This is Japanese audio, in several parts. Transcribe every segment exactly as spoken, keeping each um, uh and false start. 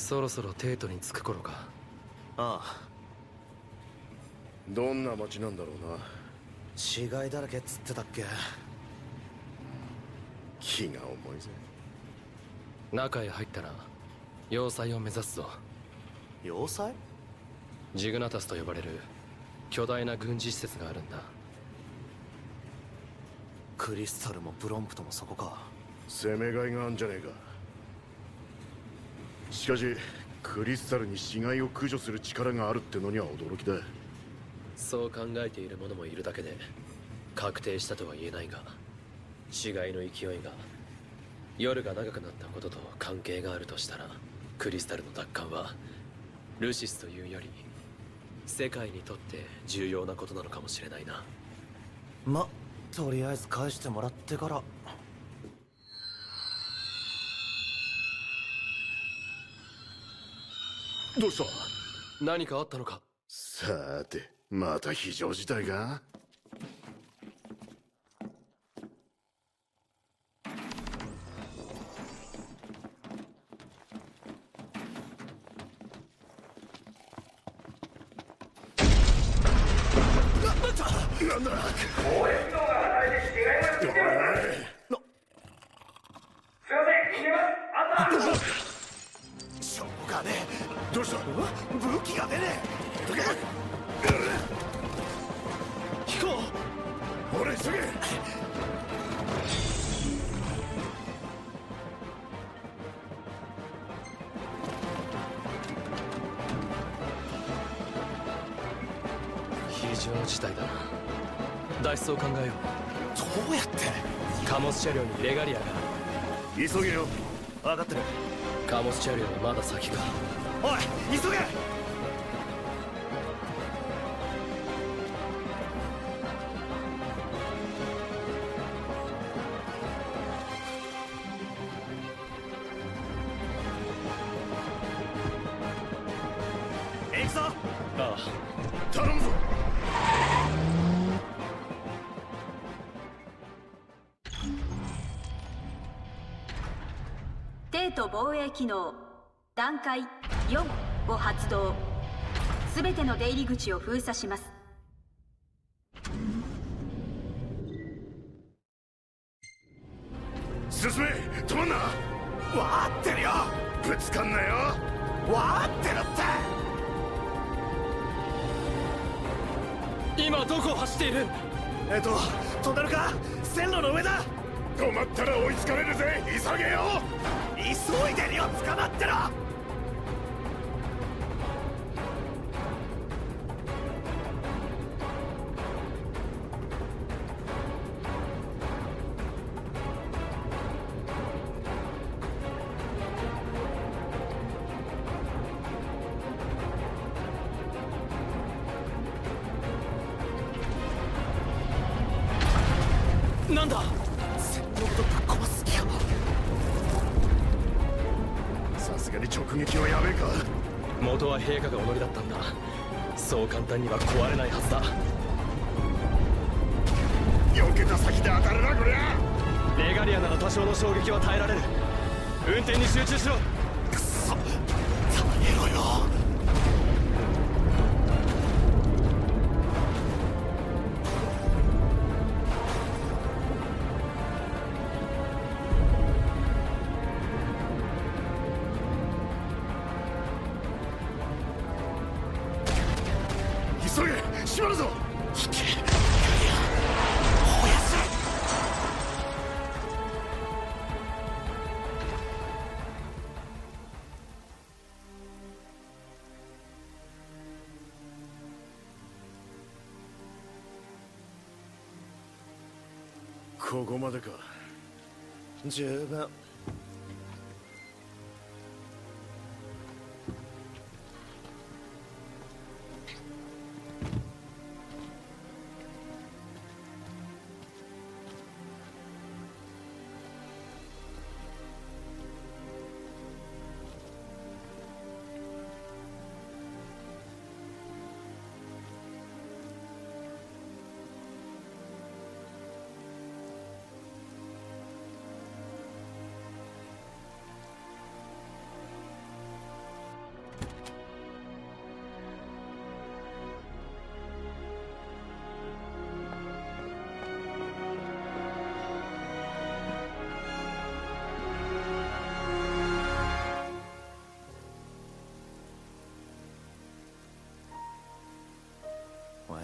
そろそろテートに着く頃か。 ああ。 どんな街なんだろうな。 死骸だらけっつってたっけ。 気が重いぜ。 中へ入ったら要塞を目指すぞ。 要塞？ ジグナタスと呼ばれる巨大な軍事施設があるんだ。 クリスタルもプロンプトもそこか。 攻めがいがあんじゃねえか。しかしクリスタルに死骸を駆除する力があるってのには驚きだ。 そう考えている者もいるだけで確定したとは言えないが、死骸の勢いが夜が長くなったことと関係があるとしたら、クリスタルの奪還はルシスというより世界にとって重要なことなのかもしれないな。 ま、とりあえず返してもらってから。 どうした？ 何かあったのか？ さーて、また非常事態か？なんだ？ 応援機能が働いて死骸が出てます。すいません、逃げます。あった。 しょうがねえ。 どうした？ 武器が出ねえ。引こう。 ほれ急げ。 非常事態だな。脱出を考えよう。 どうやって？ 貨物車両にレガリアが。 急げよ。 分かってる。 貨物車両はまだ先か。 おい、急げ。行くぞ。 ああ、 頼むぞ。 帝都防衛機能段階よんを発動。すべての出入り口を封鎖します。 進め。止まんな。 わーってるよ。 ぶつかんなよ。 わーってるって。 今どこを走っている？ えっとトンネルか線路の上だ。 止まったら追いつかれるぜ。急げよ。 急いでるよ。捕まってろ。 なんだ？ 線路ごとぶっ壊す気か。 さすがに直撃はやべえか。 元は陛下がお乗りだったんだ。そう簡単には壊れないはずだ。 避けた先で当たるなこりゃ。 レガリアなら多少の衝撃は耐えられる。運転に集中しろ。 くそ、耐えろよ。 急げ。閉まるぞ。 引け。ほやせ。 ここまでか。 十分。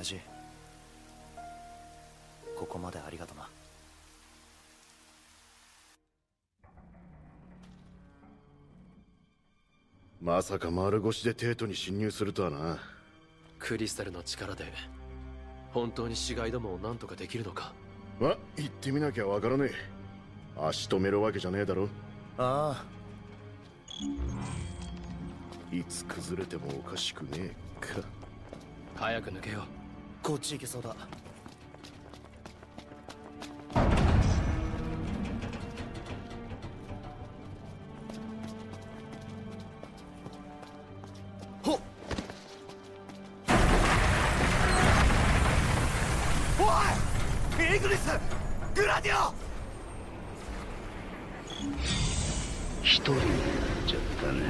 父。ここまでありがとな。 まさか丸腰で帝都に侵入するとはな。 クリスタルの力で本当に死骸どもを何とかできるのか。 ま、行ってみなきゃわからねえ。足止めるわけじゃねえだろ。 ああ、いつ崩れてもおかしくねえか。 早く抜けよう。 こっち行けそうだ。ほっ、おいイグニス、グラディオ。 一人になっちゃったね。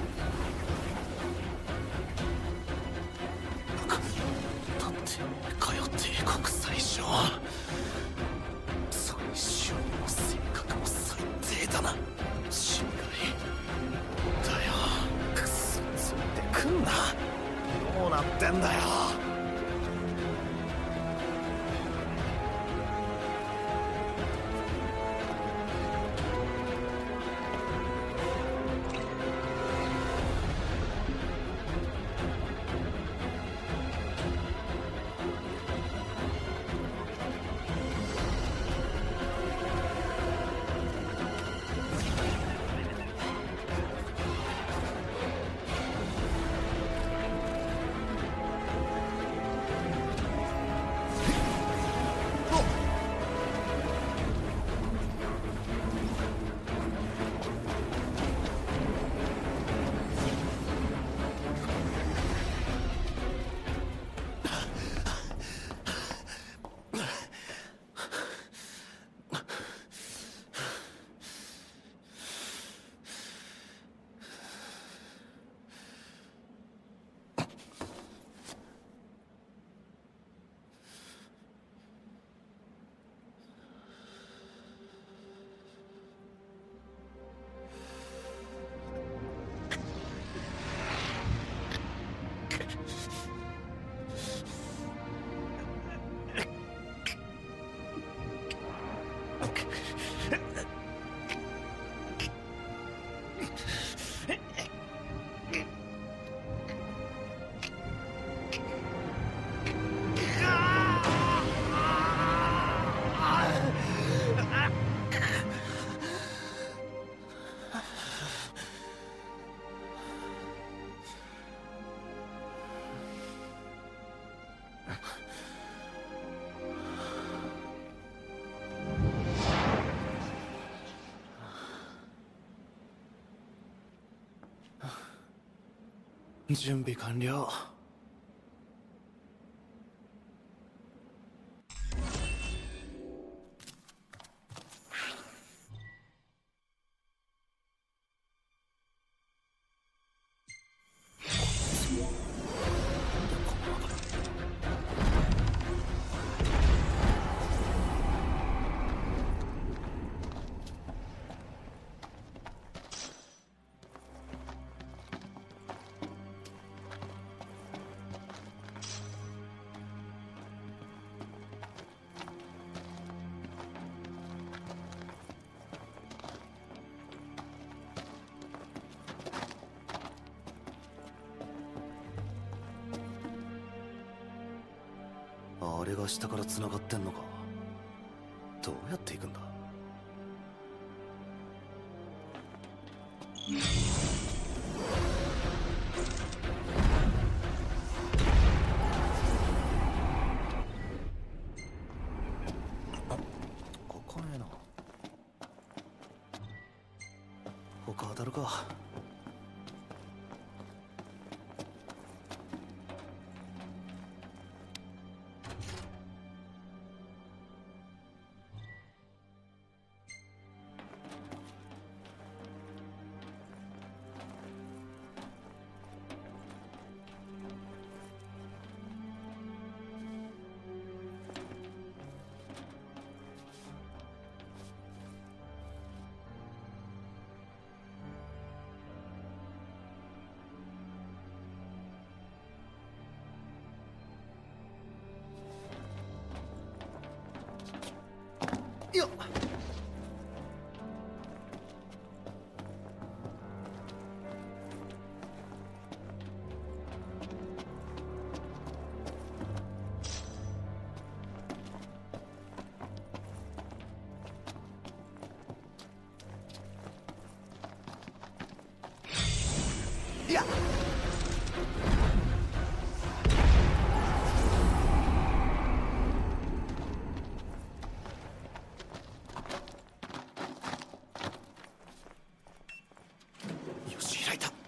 だってかよ帝国最小、最小の性格も最低だな。死骸だよ。クソついてくんな。どうなってんだよ。準備完了。あれが下から繋がってんのか。どうやって行くんだ。ここねえな。他当たるか。 よっ。いやよし、開いた。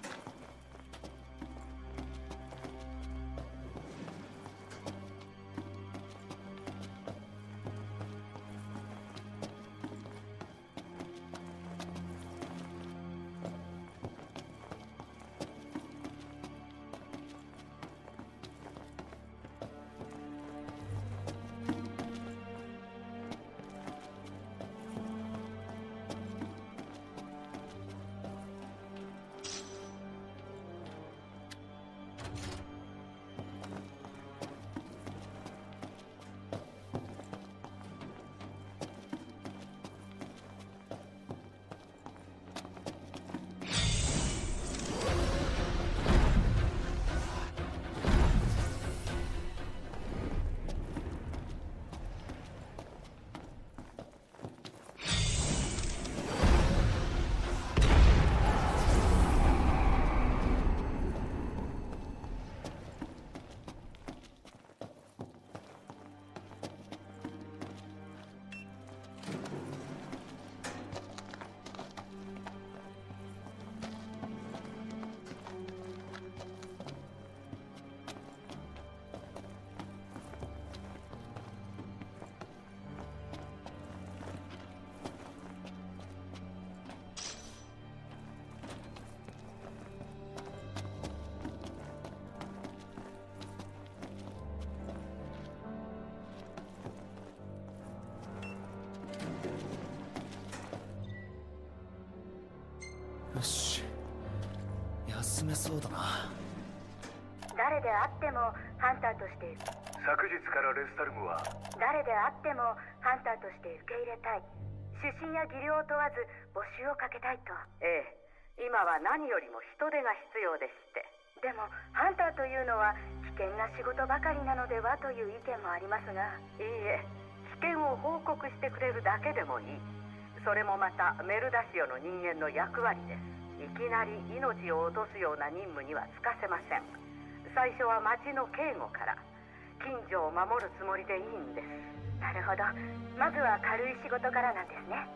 よし、休めそうだな。 誰であってもハンターとして昨日からレスタルムは誰であってもハンターとして受け入れたい。出身や技量を問わず募集をかけたいと。ええ、今は何よりも人手が必要ですって。でもハンターというのは危険な仕事ばかりなのではという意見もありますが、いいえ、危険を報告してくれるだけでもいい。それもまたメルダシオの人間の役割です。いきなり命を落とすような任務にはつかせません。最初は町の警護から、近所を守るつもりでいいんです。 なるほど。まずは軽い仕事からなんですね。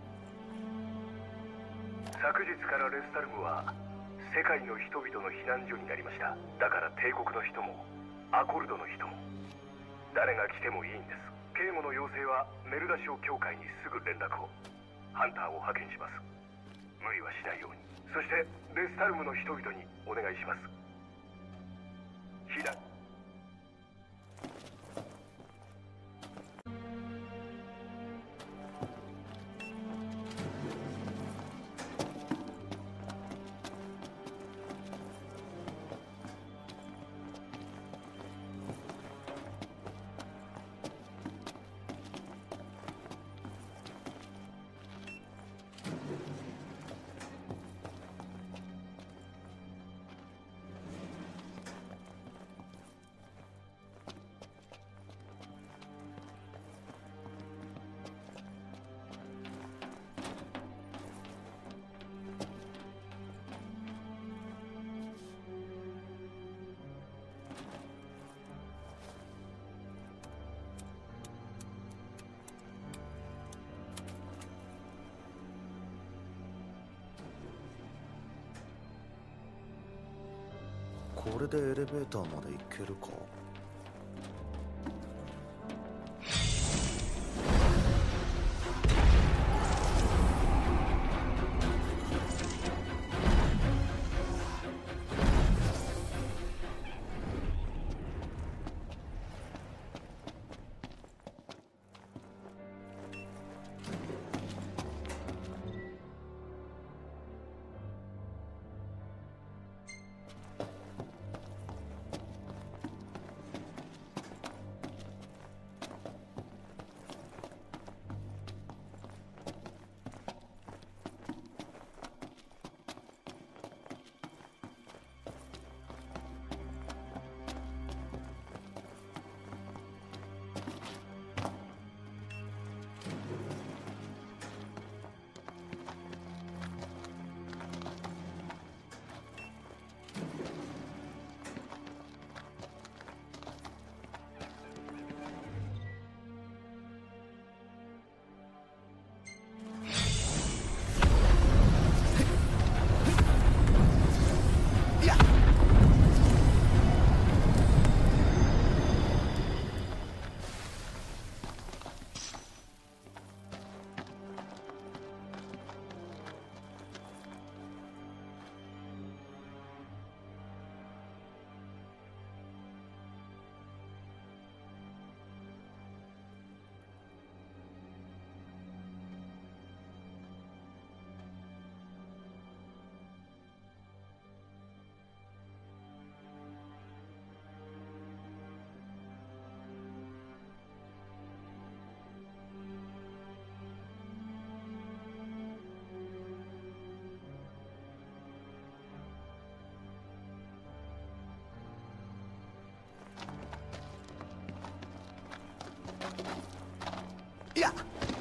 昨日からレスタルムは世界の人々の避難所になりました。だから帝国の人もアコルドの人も誰が来てもいいんです。警護の要請はメルダシオ教会にすぐ連絡を。ハンターを派遣します。無理はしないように。そしてレスタルムの人々にお願いします。避難これでエレベーターまで行けるか。 いや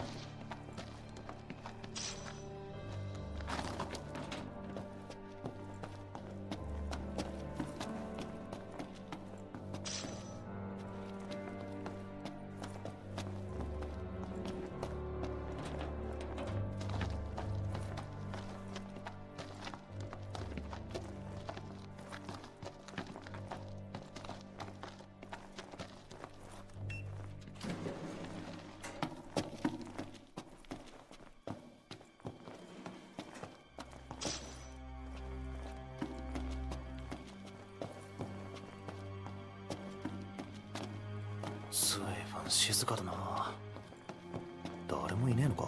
随分静かだな。誰もいねえのか。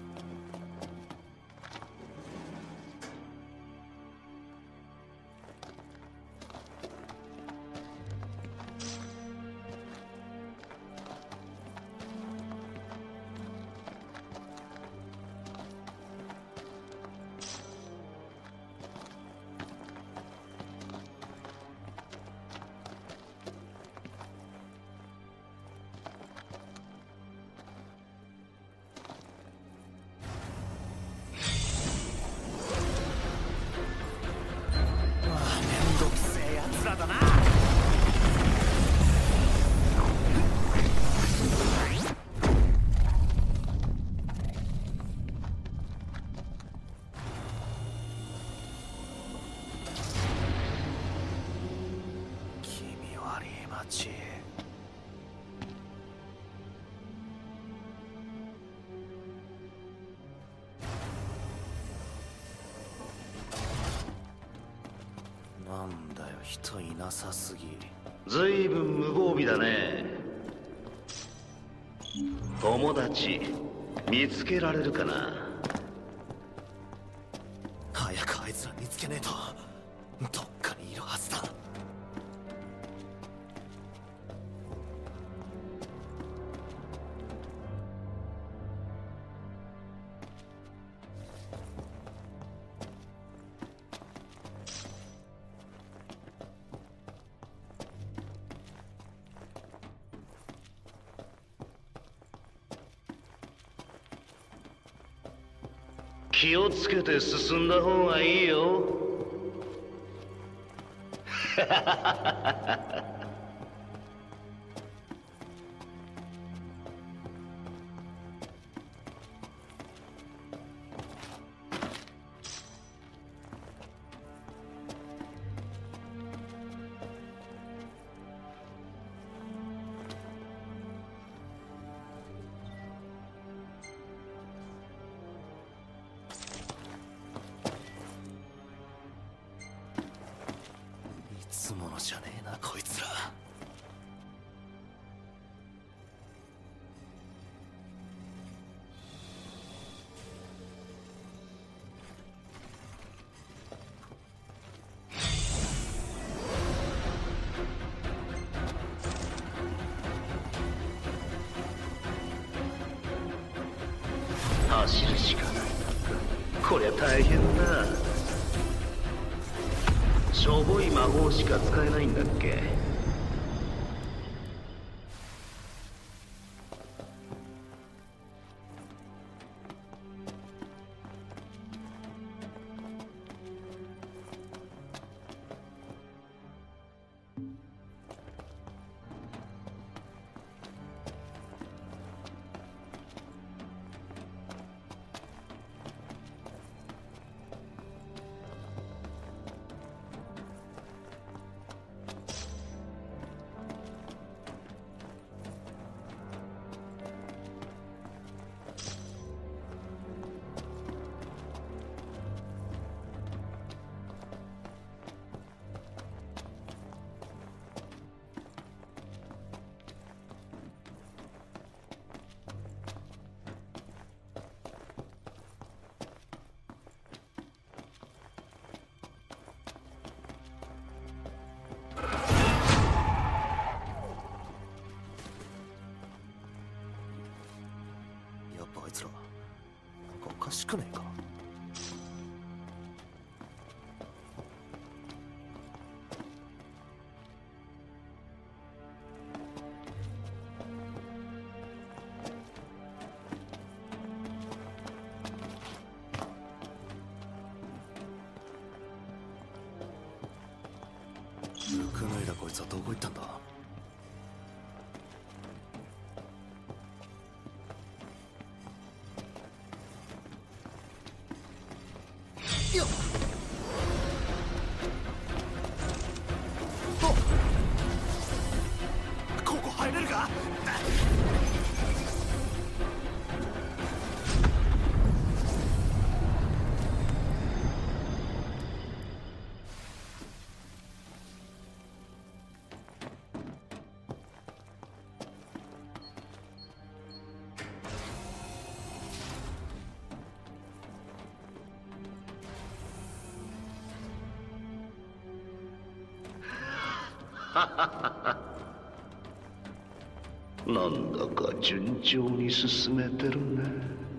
なんだよ、人いなさすぎ。 ずいぶん無防備だね。友達見つけられるかな。 早くあいつら見つけねえと。どっかにいるはずだ。 気をつけて進んだ方がいいよ。 いつものじゃねえな、こいつら。 走るしかない。こりゃ大変だ。しょぼい魔法しか使えないんだっけ。やっぱあいつらなんかおかしくねえか。 服脱いだこいつはどこ行ったんだ。よっ、ここ入れるか。 なんだか順調に進めてるね。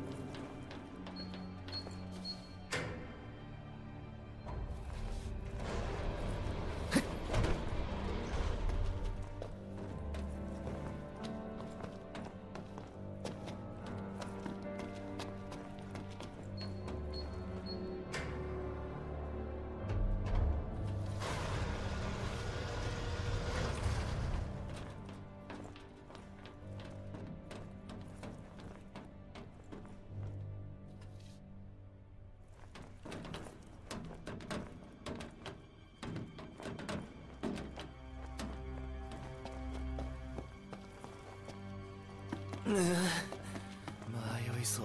迷いそう。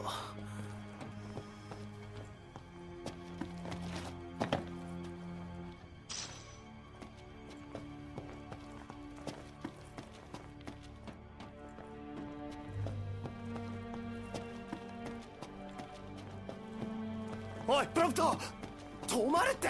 おいプロンプト、止まれって。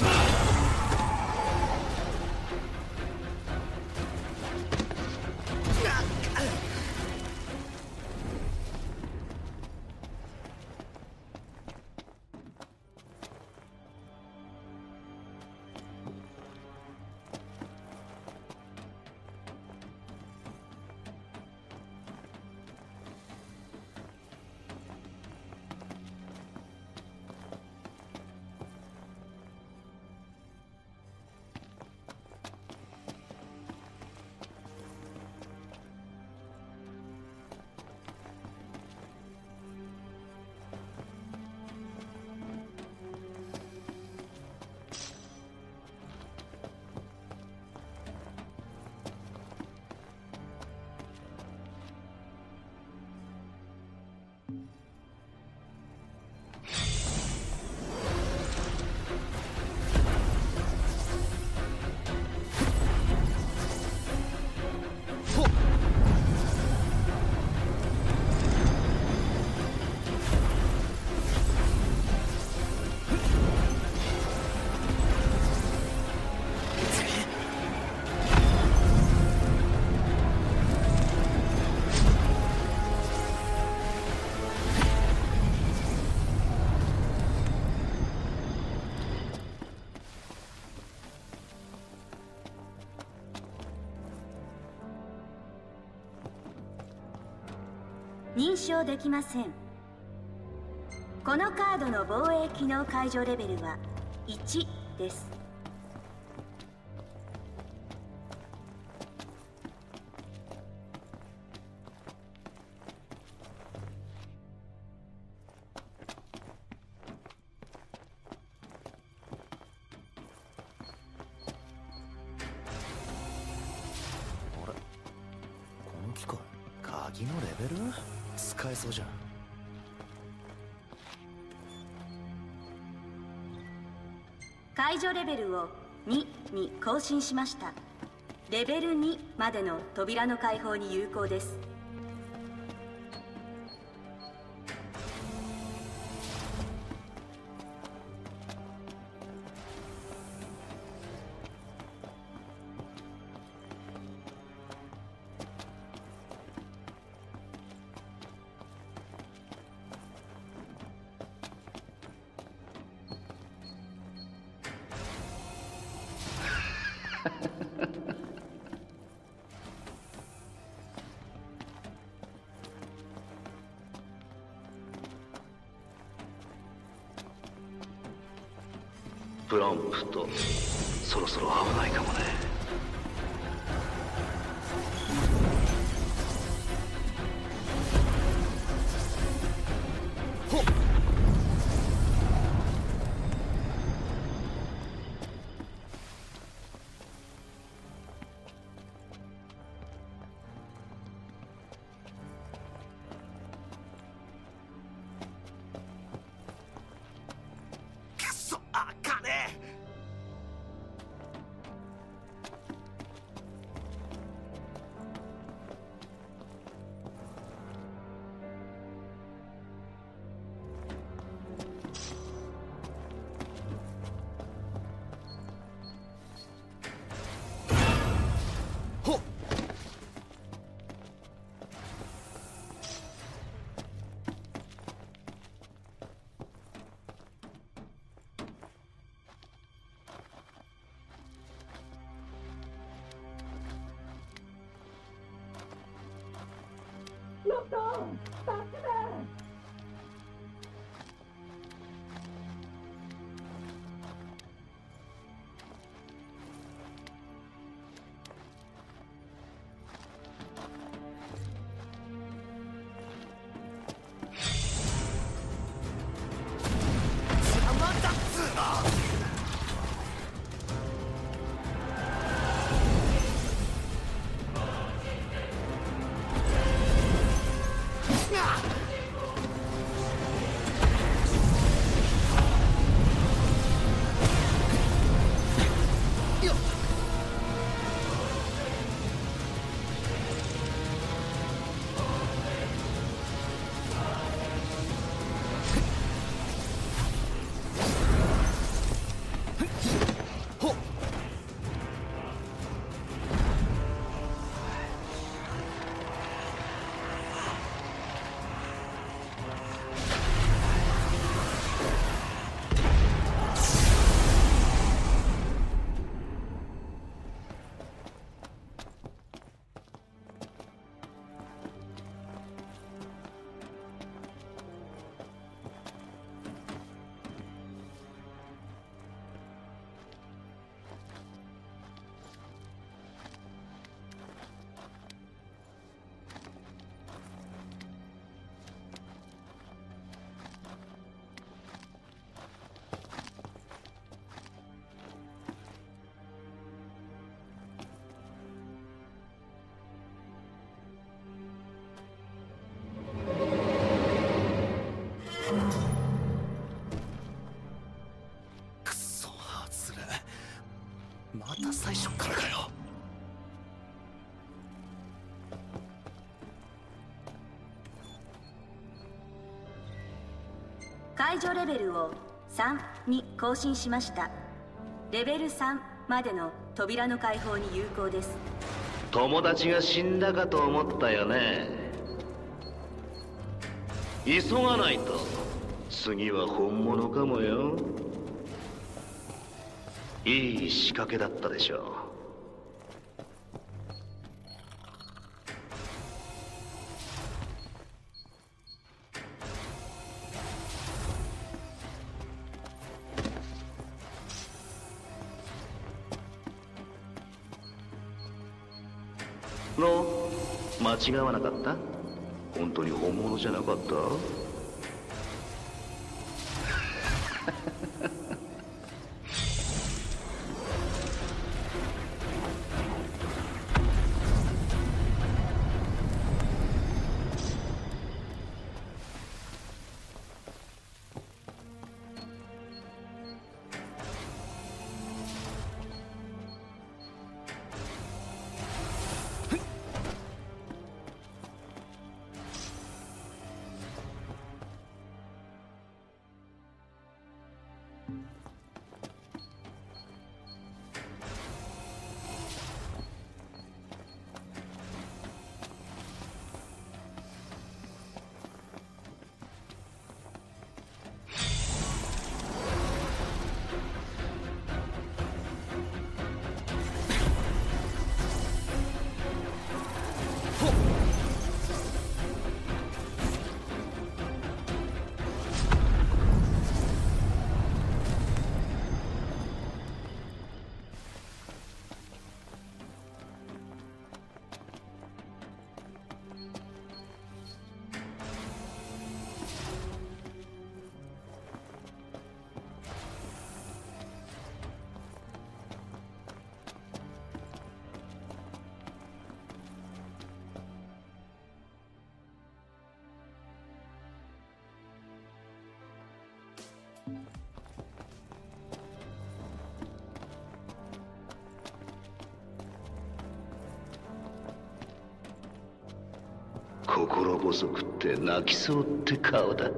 認証できません。このカードの防衛機能解除レベルはいちです。 あれ、この機械鍵のレベル使えそうじゃん。 解除レベルをにに更新しました。レベルにまでの扉の開放に有効です。 プロンプト、そろそろ危ないかもね。 また最初からかよ。 解除レベルをさんに更新しました。レベルさんまでの扉の開放に有効です。 友達が死んだかと思ったよね。急がないと次は本物かもよ。いい仕掛けだったでしょう。の間違わなかった？本当に本物じゃなかった？心細くって泣きそうって顔だ。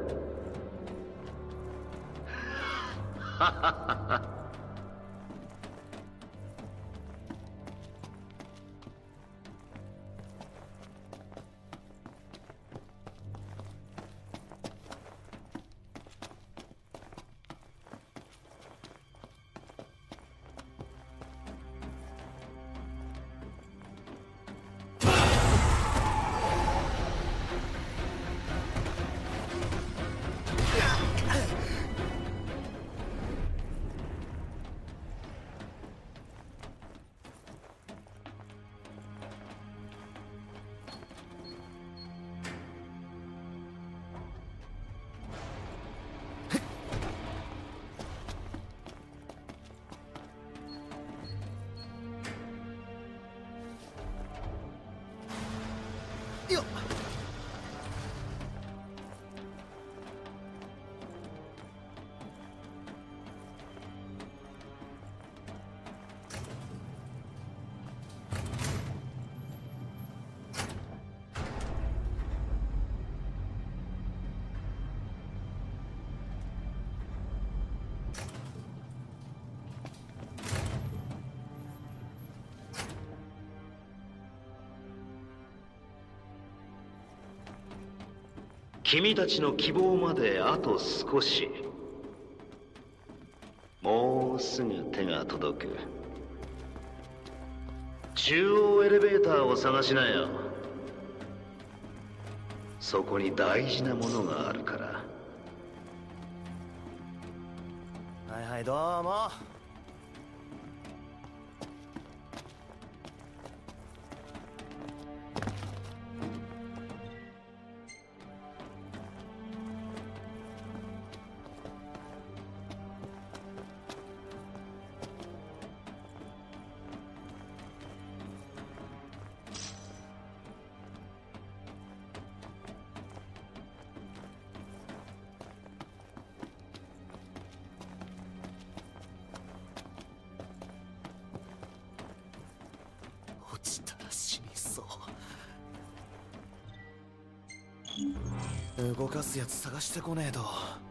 君たちの希望まであと少し。もうすぐ手が届く。中央エレベーターを探しなよ。そこに大事なものがあるから。 はいはい、どうも。落ちたら死にそう。動かすやつ探してこねえと。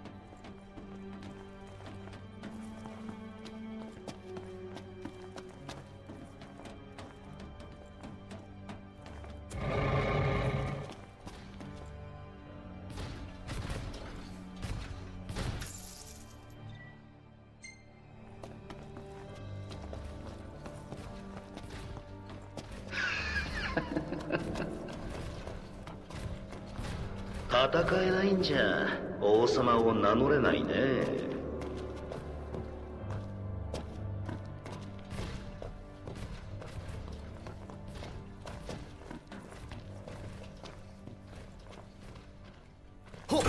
戦えないんじゃ王様を名乗れないね。 ほっ。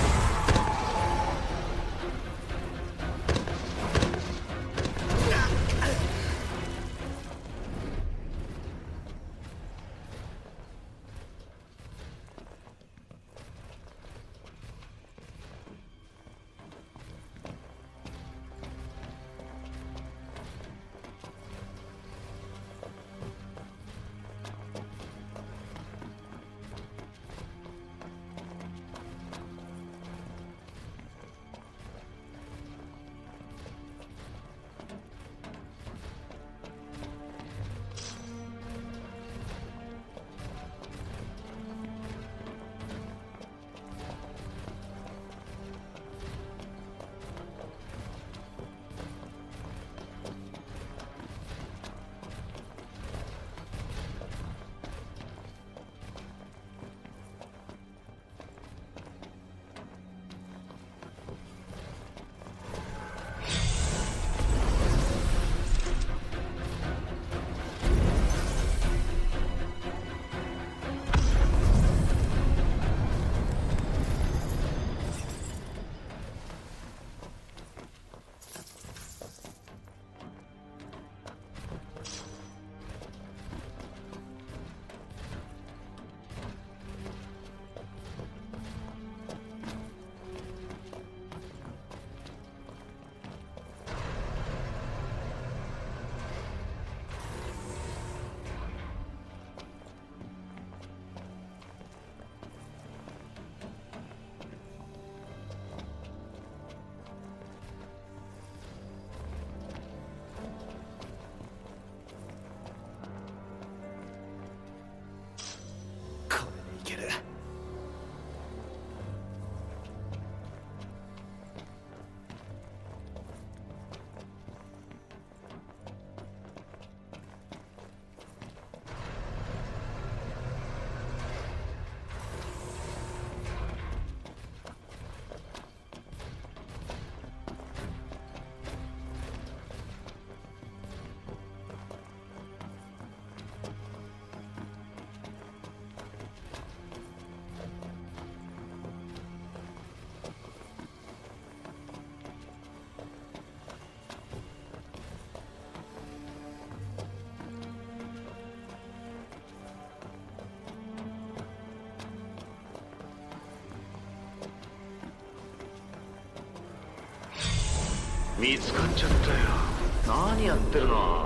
見つかっちゃったよ。何やってるの。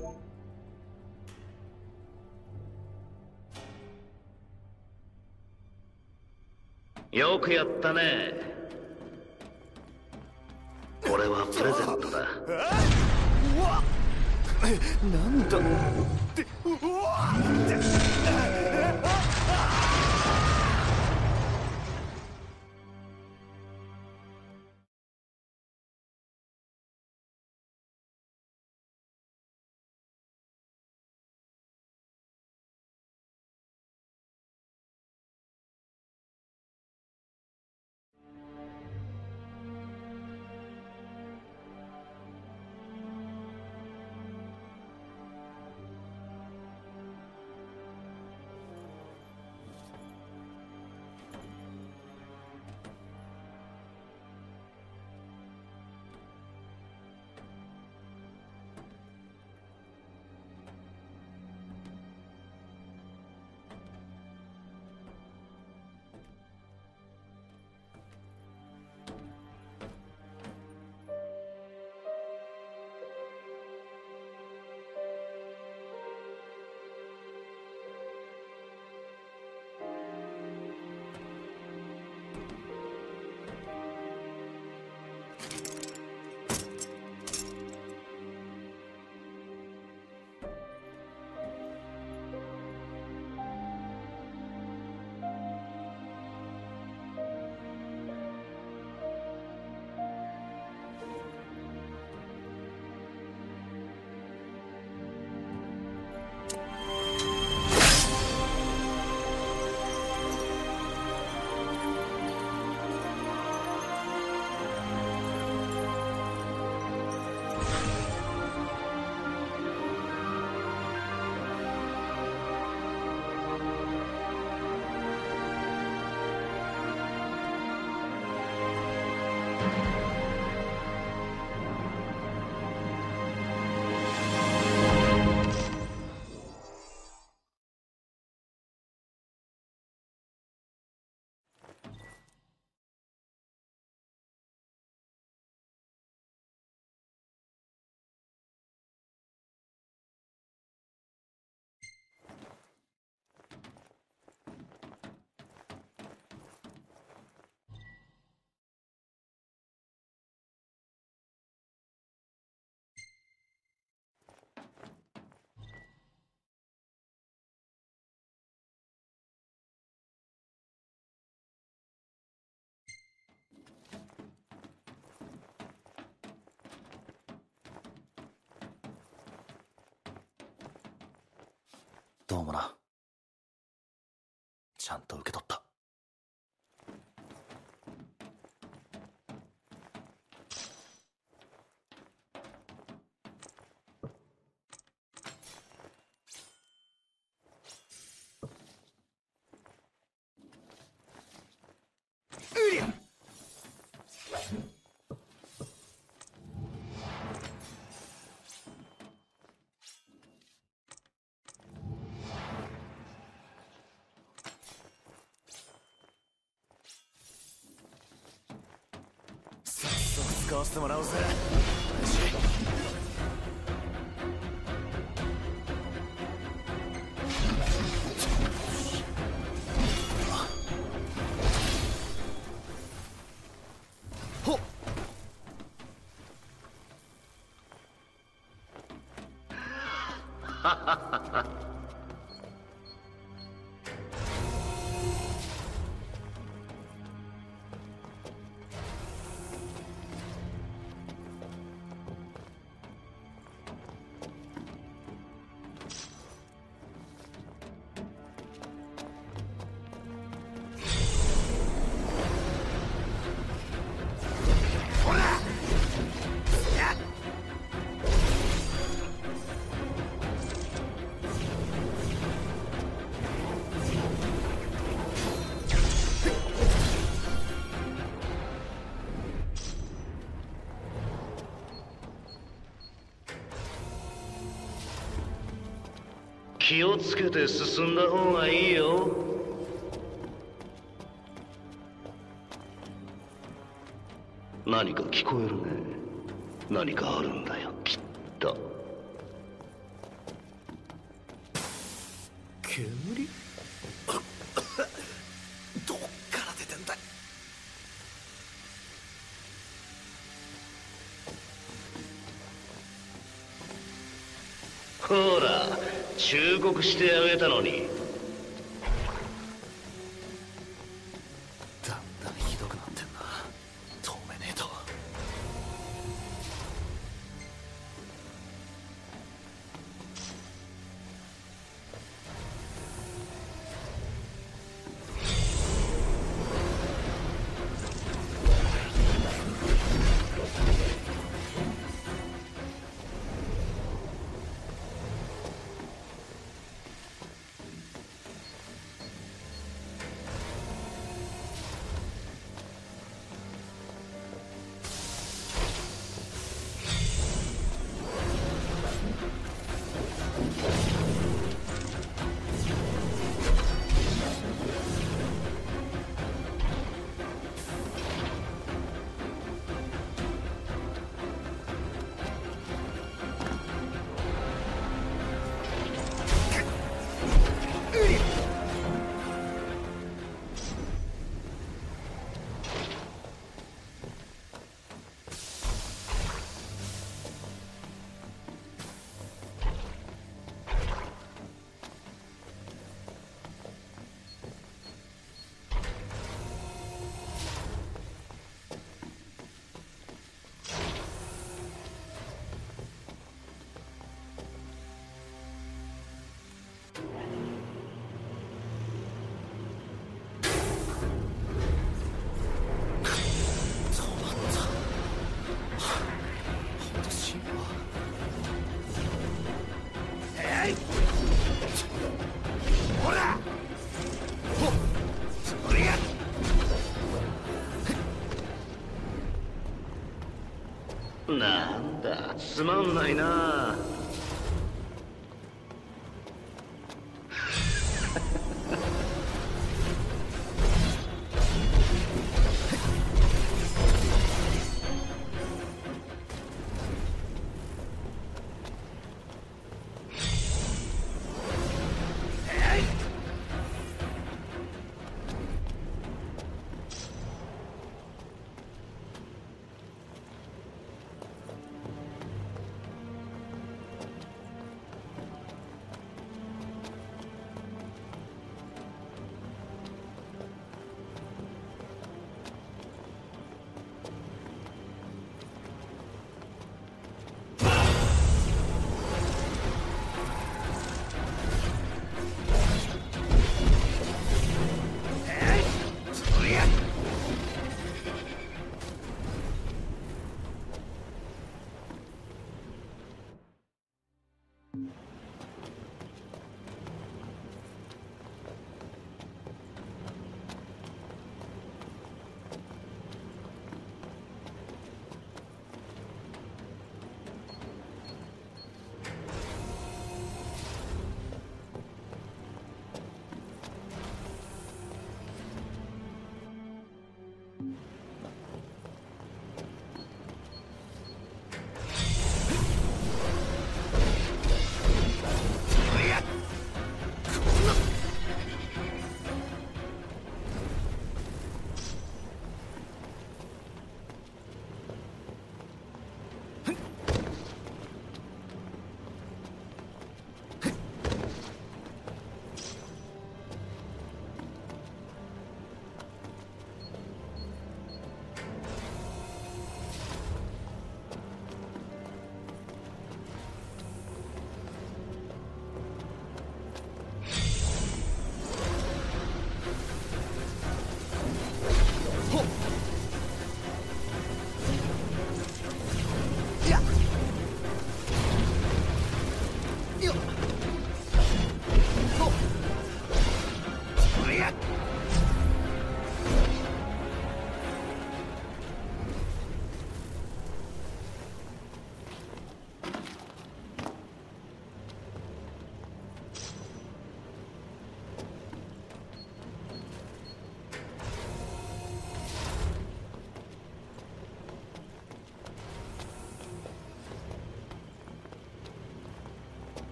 よくやったね。これはプレゼントだ。 なんだってうわどうもな。ちゃんと受け取った。使わせてもらおうぜ。ほっ。 気をつけて進んだ方がいいよ。何か聞こえるね。何かあるんだよ、きっと。 煙どっから出てんだ。 ほら忠告してあげたのに。 だんだんひどくなってんな。止めねえと。 なんだつまんないな。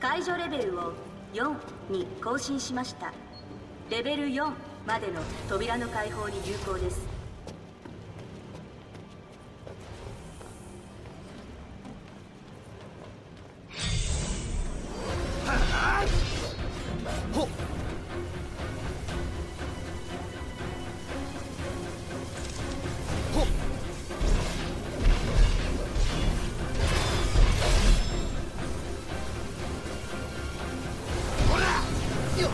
解除レベルをよんに更新しました。レベルよんまでの扉の開放に有効です。 ほっほっほらよっ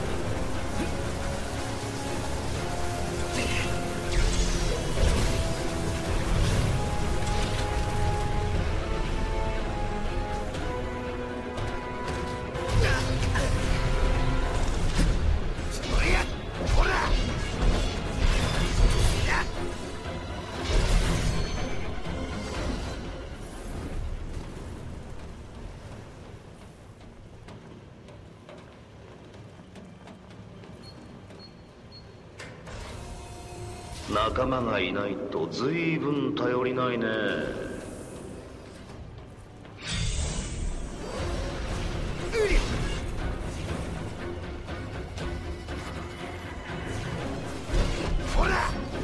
仲間がいないと随分頼りないね。 ほら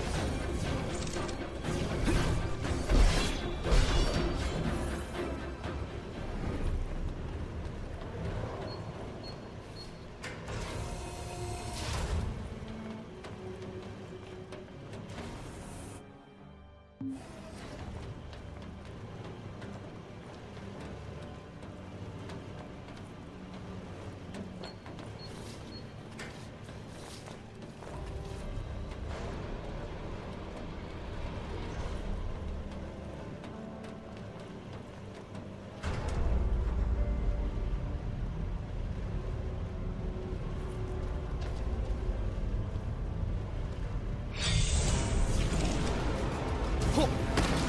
ほっ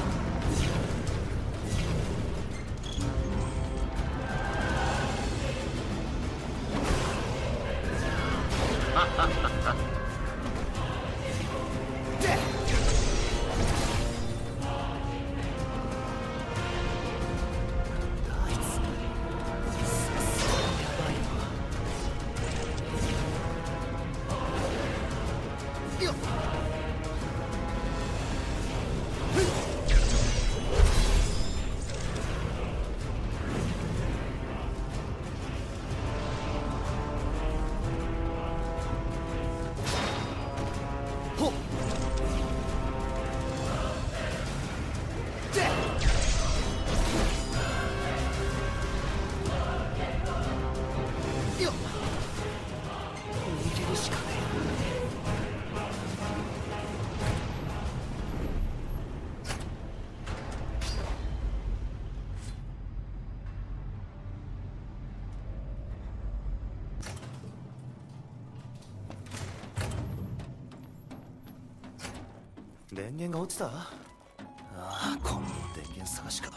よっほっでよっ逃げるしかねえ。電源が落ちた？ああ、今度は電源探しか。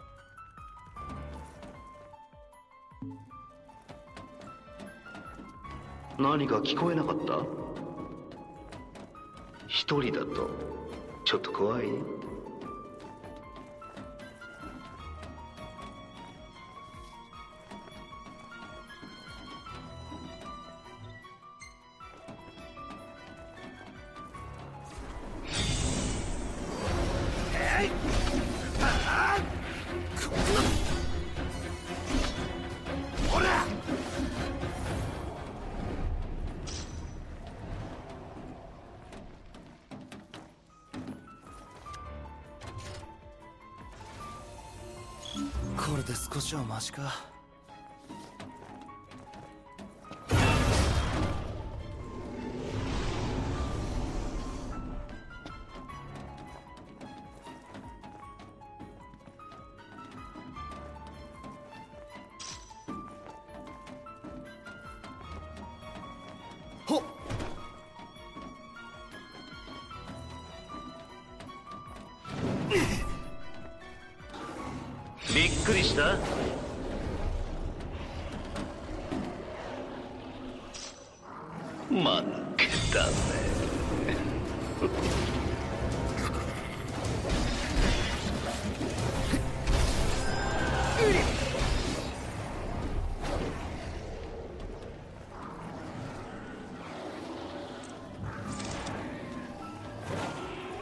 何か聞こえなかった？一人だとちょっと怖い？ えい！ああ！こんな！ほら！これで少しはマシか。ほっびっくりした？まぬけだね。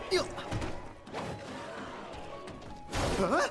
よっ。あ？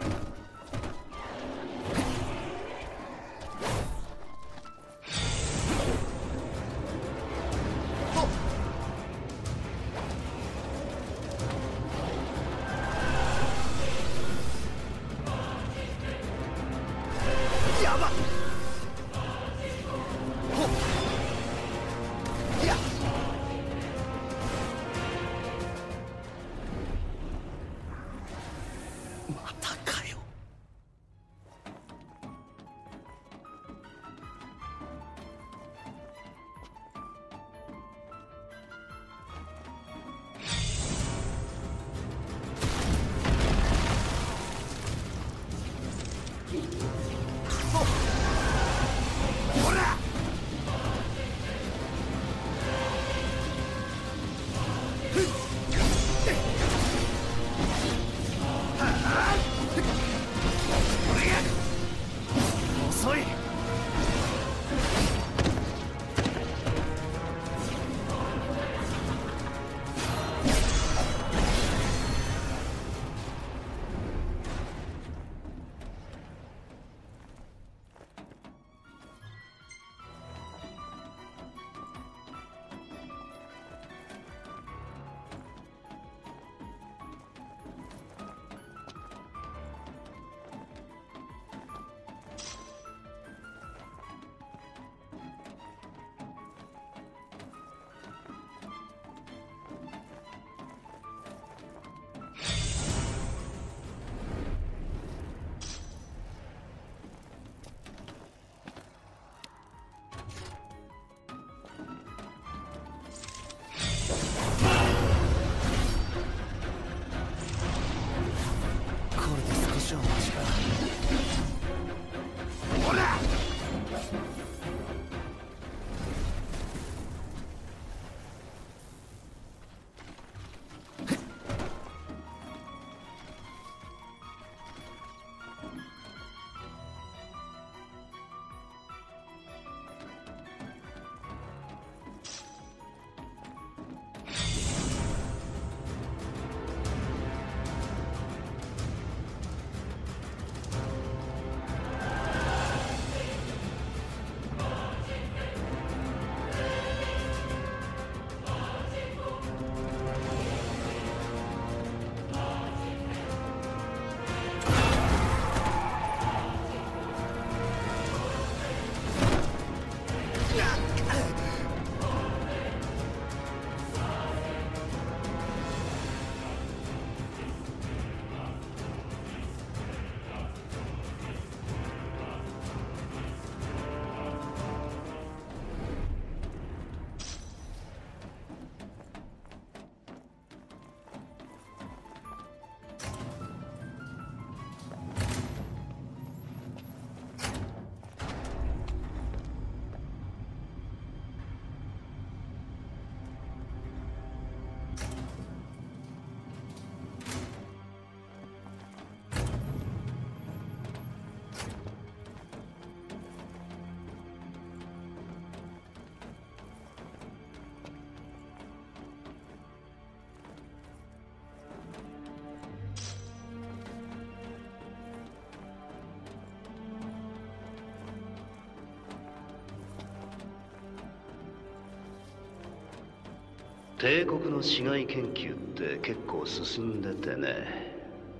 帝国の市街研究って結構進んでてね。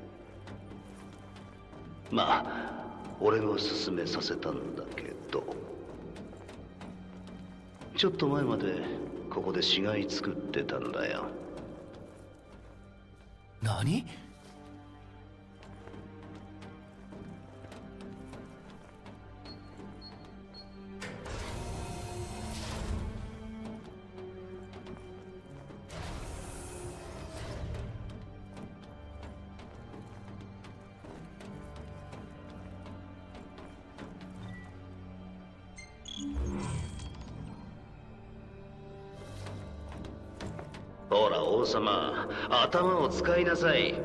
まあ俺が進めさせたんだけど、ちょっと前までここで市街作ってたんだよ。 何？ ほら王様、頭を使いなさい。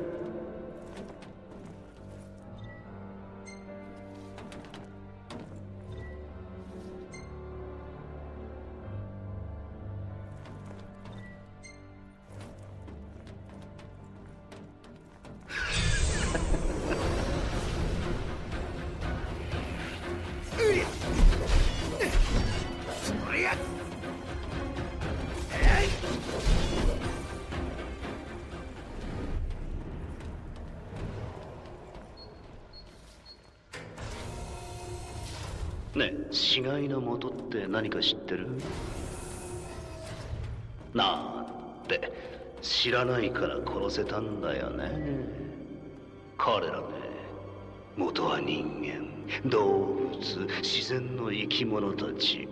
ねえ、死骸の元って何か知ってる？なんて知らないから殺せたんだよね。彼らね、元は人間、動物、自然の生き物たち。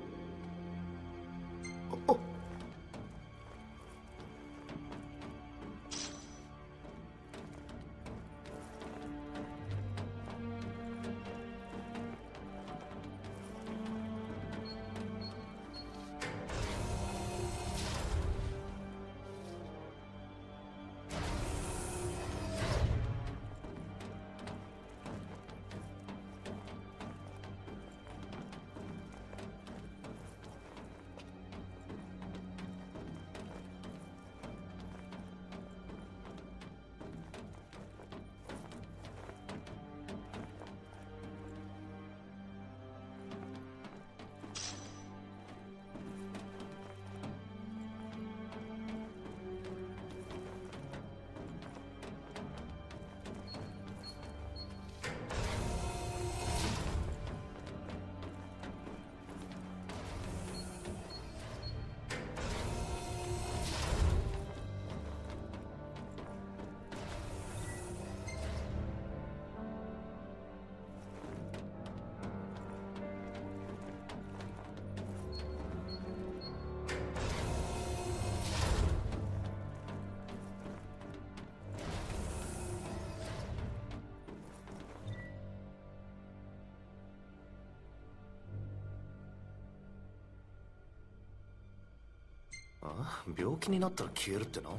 あ？病気になったら消えるってなんだよ。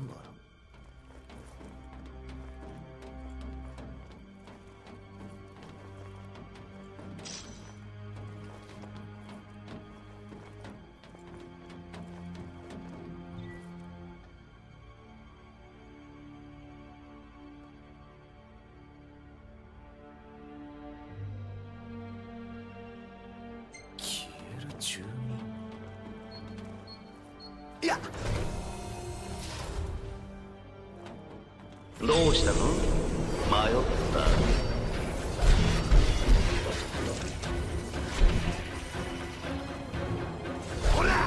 消える住民。いや、 どうしたの？迷った。 ほら！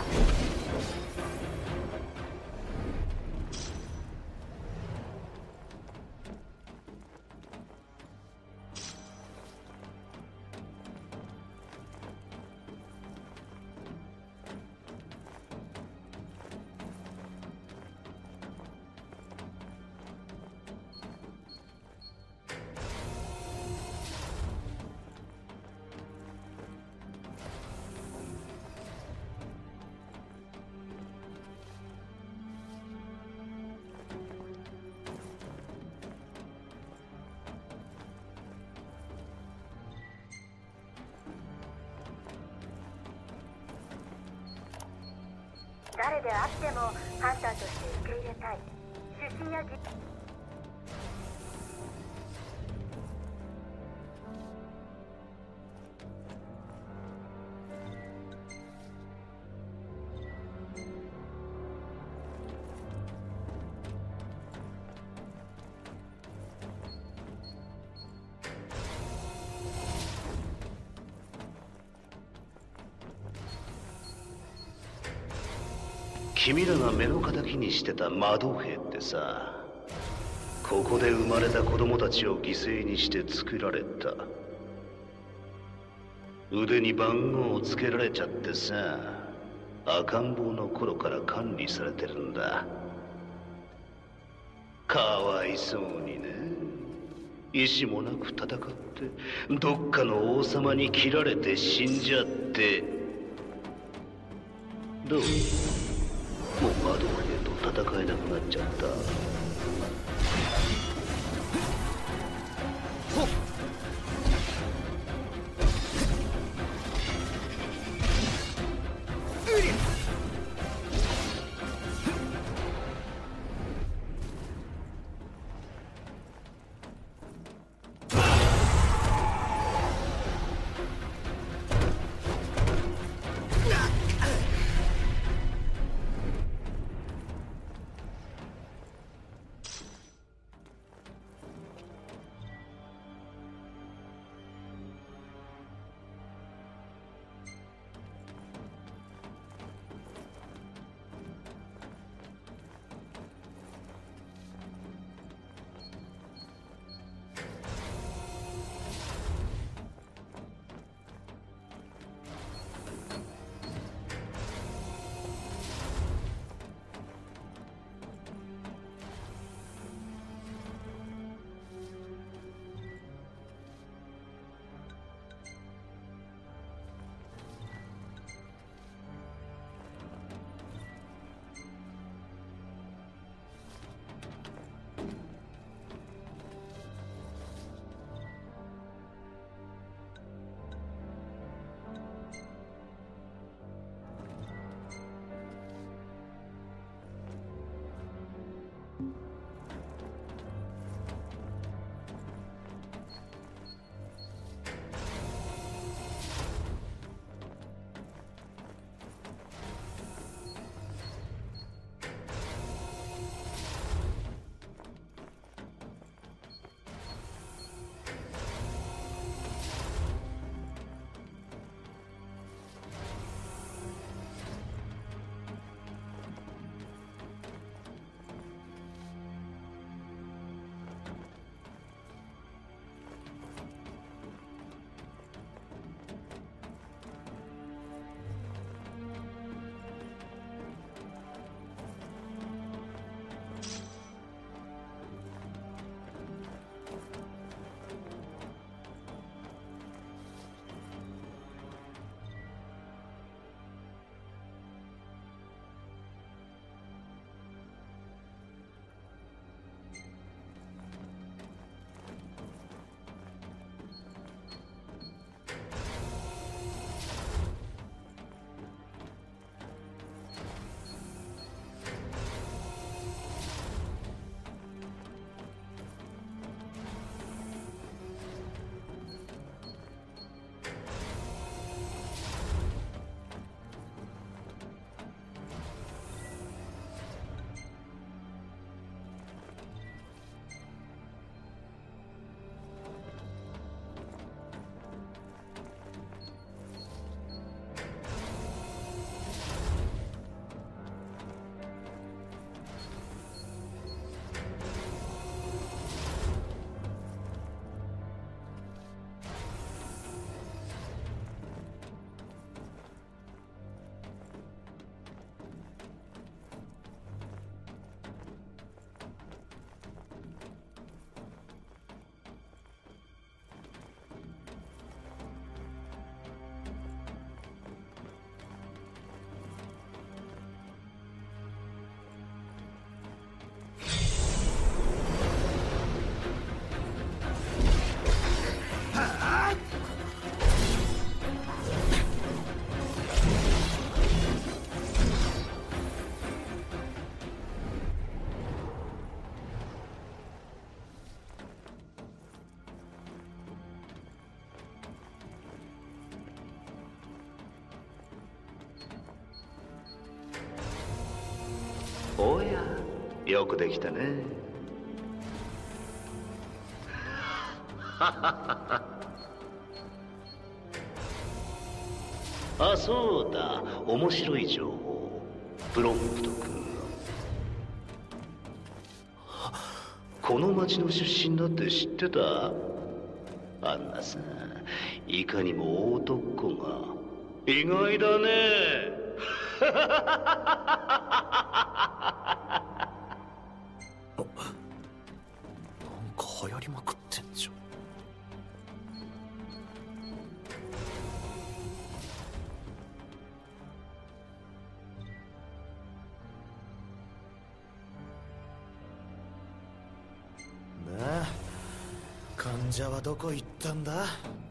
誰であってもハンターとして受け入れたい。出身や技君らが目の敵にしてた窓兵ってさ、ここで生まれた子供たちを犠牲にして作られた。腕に番号をつけられちゃってさ、赤ん坊の頃から管理されてるんだ。かわいそうにね。意志もなく戦ってどっかの王様に切られて死んじゃって。どう？もう窓兵と戦えなくなっちゃった。 よくできたね。あ、そうだ、面白い情報。プロンプト君、この町の出身だって知ってた？あんなさ、いかにも男が意外だね。 なんか流行りまくってんじゃん。なあ、患者はどこ行ったんだ？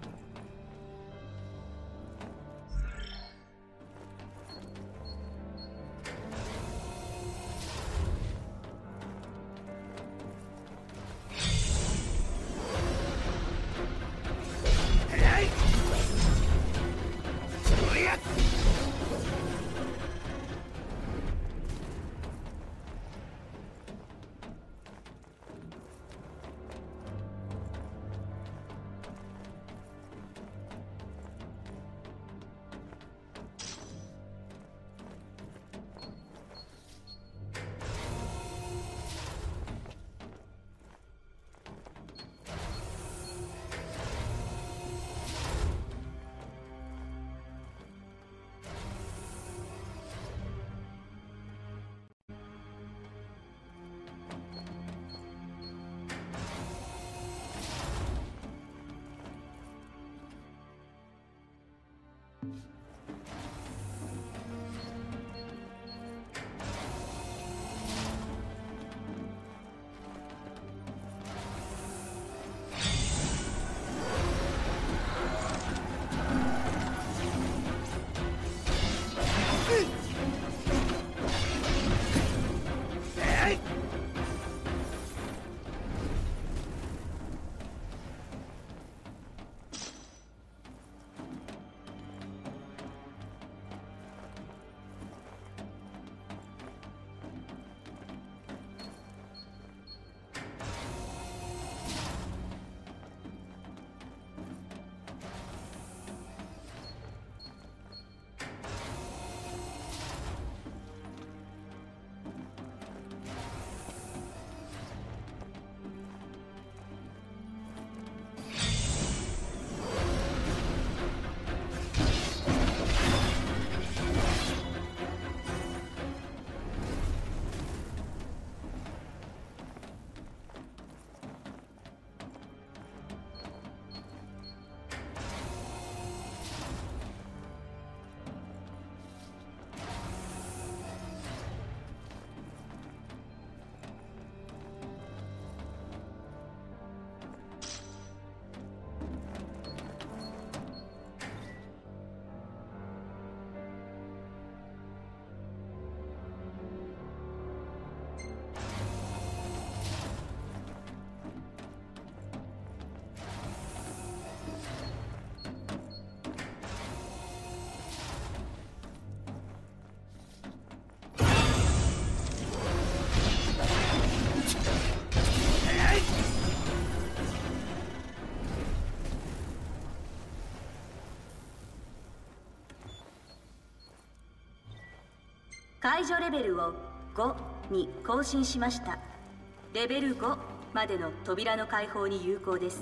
解除レベルをごに更新しました。レベルごまでの扉の開放に有効です。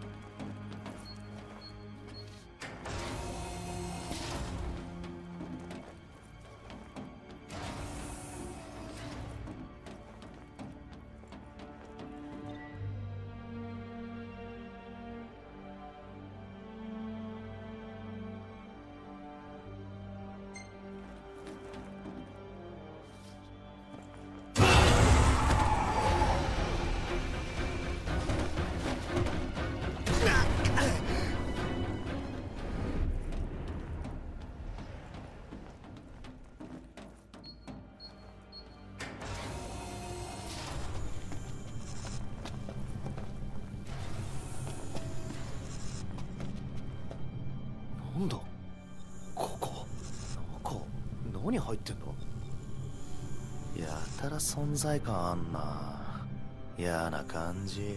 なんだここ、中何入ってんの？やたら存在感あんな。嫌な感じ。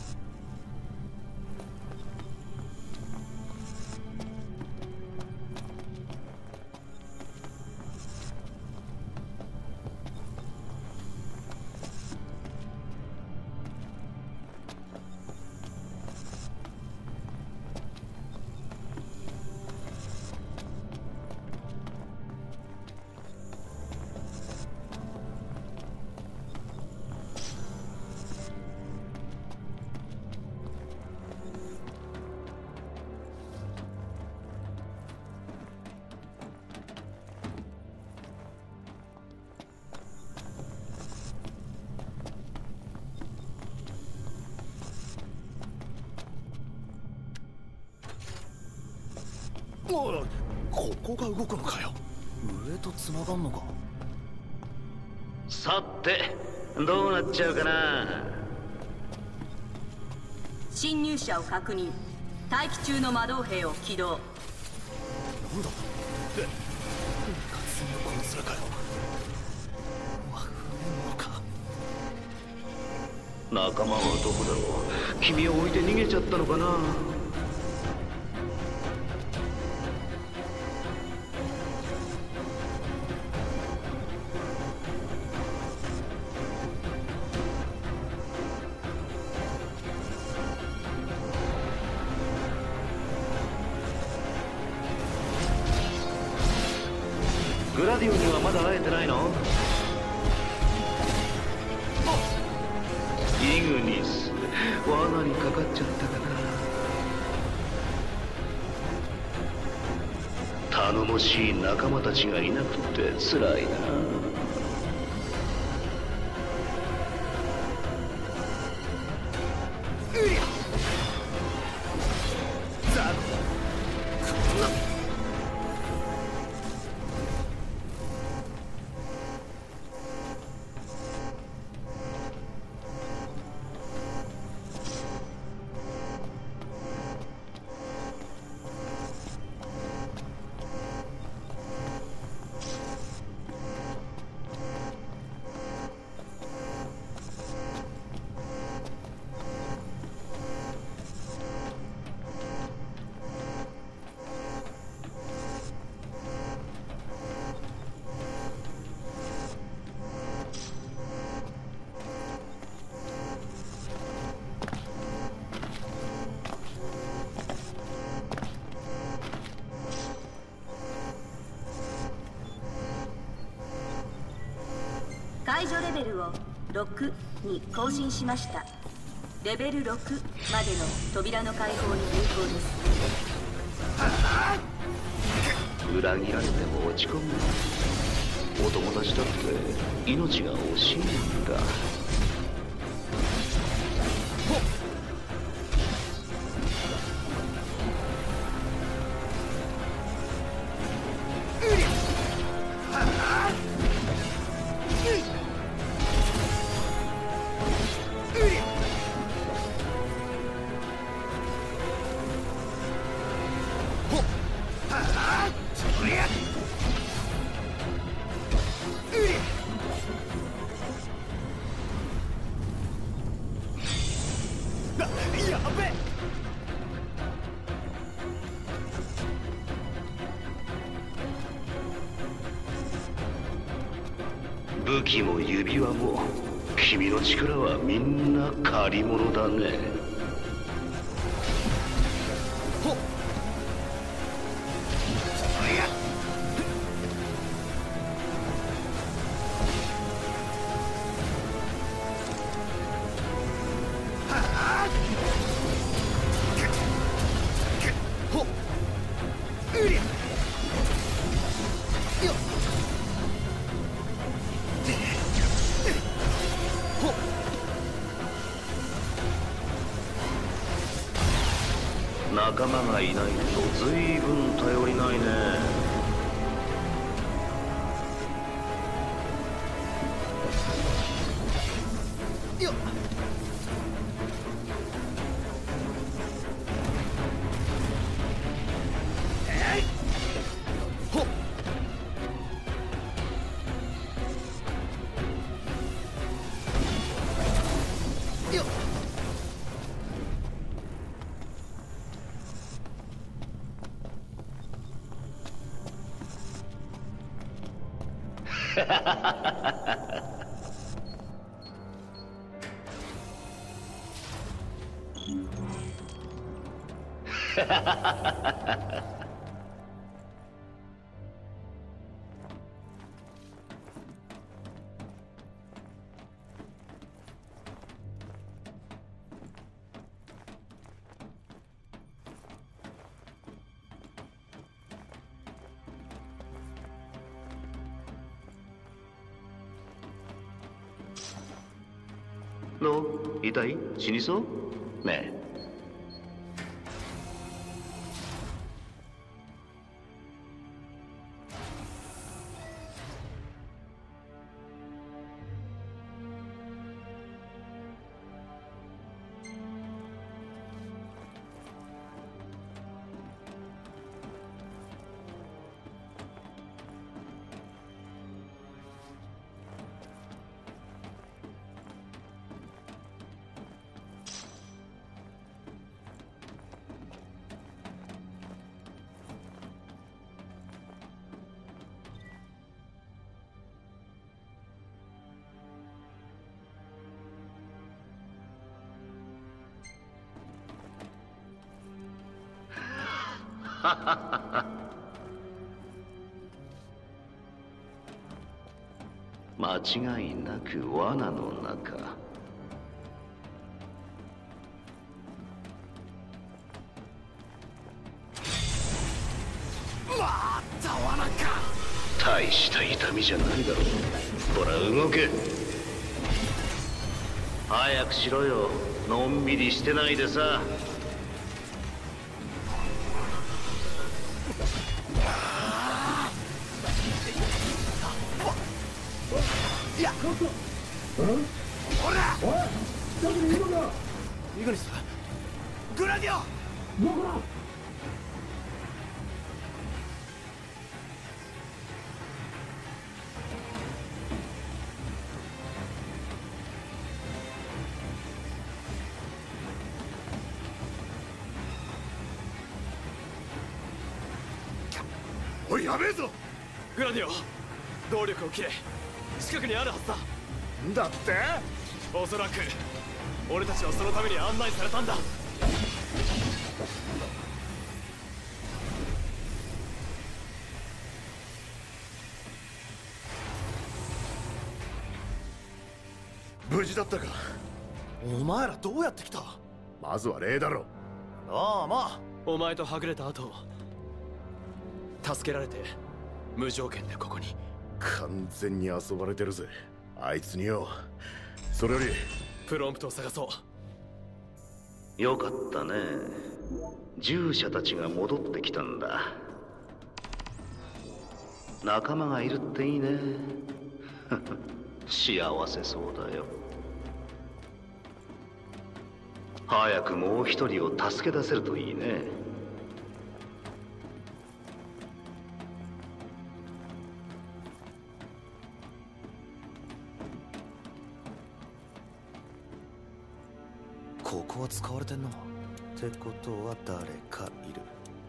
おい、ここが動くのかよ。上と繋がんのか。 さてどうなっちゃうかな。 侵入者を確認。待機中の魔導兵を起動。 なんだえ、完全にこいつらかよ。和風のものか。 仲間はどこだろう。君を置いて逃げちゃったのかな。グラディオにはまだ会えてないの？イグニス、罠にかかっちゃったかな。頼もしい仲間たちがいなくて辛いな。 解除レベルをろくに更新しました。レベルろくまでの扉の開放に有効です。 裏切られても落ち込む。お友達だって命が惜しいんだ。武器も指輪も君の力はみんな借り物だね。仲間がいないと随分頼りないね。 どう？痛い？死にそう？ねえ。間違いなく罠の中。 また罠か。 大した痛みじゃないだろう。ほら動け。早くしろよ。のんびりしてないでさ。 ほら！イグニス、グラディオ！ おい、やべえぞ。 グラディオ、動力を切れ。近くにあるはずだ。 だっておそらく俺たちはそのために案内されたんだ。 無事だったか。 お前らどうやって来た？ まずは礼だろ。 ああ、まあ。 お前とはぐれた後助けられて無条件でここに。 完全に遊ばれてるぜあいつによ。それよりプロンプトを探そう。 よかったね。従者たちが戻ってきたんだ。仲間がいるっていいね。幸せそうだよ。早くもう一人を助け出せるといいね。 ここは使われてんな。ってことは誰かいる。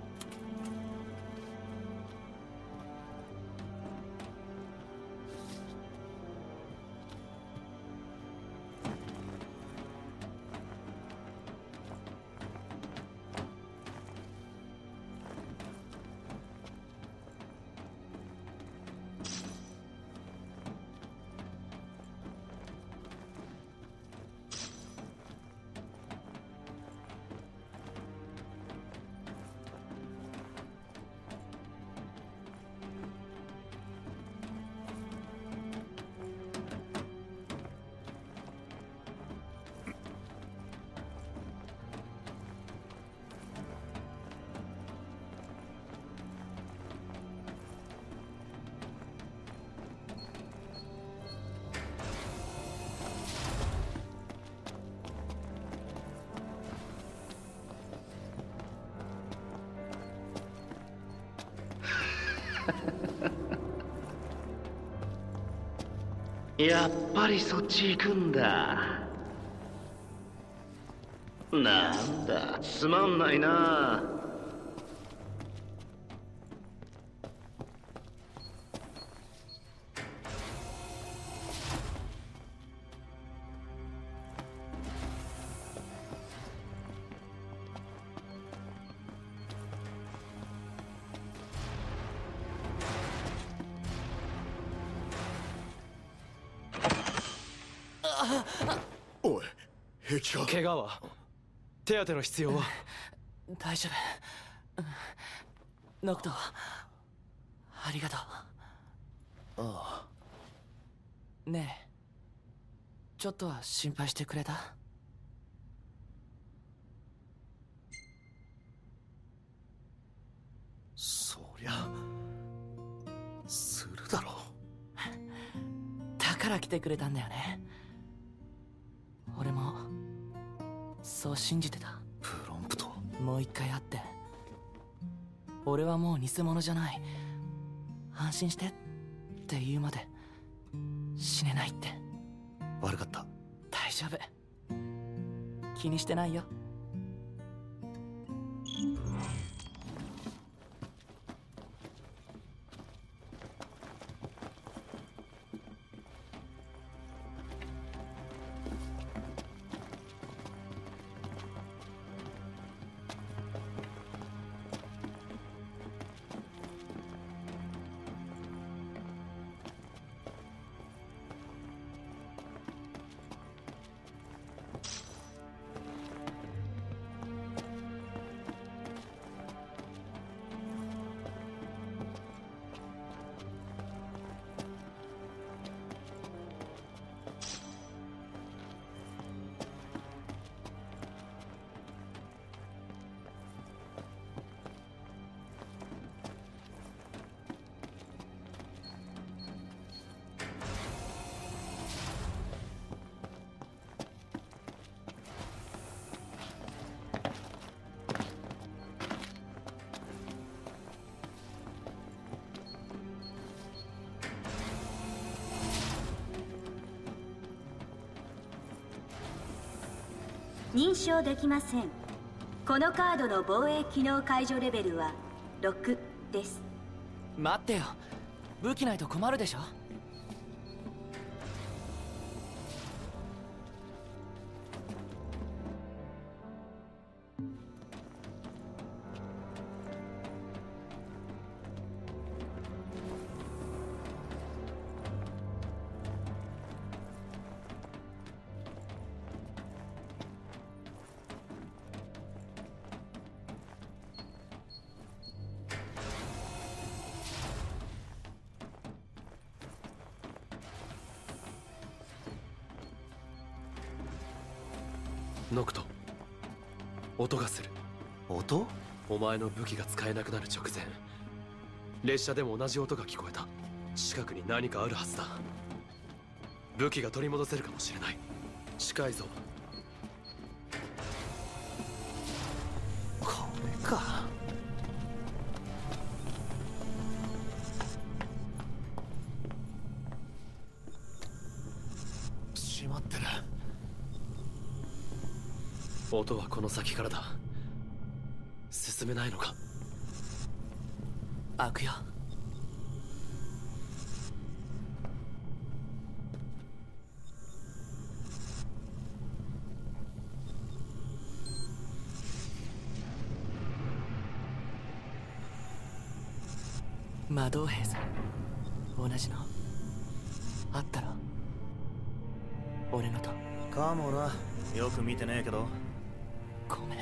やっぱりそっち行くんだ。なんだ、つまんないな。 おい、平気か？ 怪我は？手当ての必要は？ 大丈夫。ノクト、ありがとう。ああ。ねえ、ちょっとは心配してくれた？ そりゃするだろう。 だから来てくれたんだよね。俺もそう信じてた。 プロンプト。 もう一回会って、俺はもう偽物じゃない、安心してって言うまで死ねないって。 悪かった。 大丈夫、気にしてないよ。 認証できません。このカードの防衛機能解除レベルはろくです。 待ってよ、武器ないと困るでしょ。 ノクト、音がする。 音？ お前の武器が使えなくなる直前、列車でも同じ音が聞こえた。近くに何かあるはずだ。武器が取り戻せるかもしれない。近いぞ。 これか。閉まってる。 音はこの先からだ。進めないのか？ 開くよ。魔導兵さん、同じのあったろ？俺のと。 かもな。よく見てねえけど。 ごめん。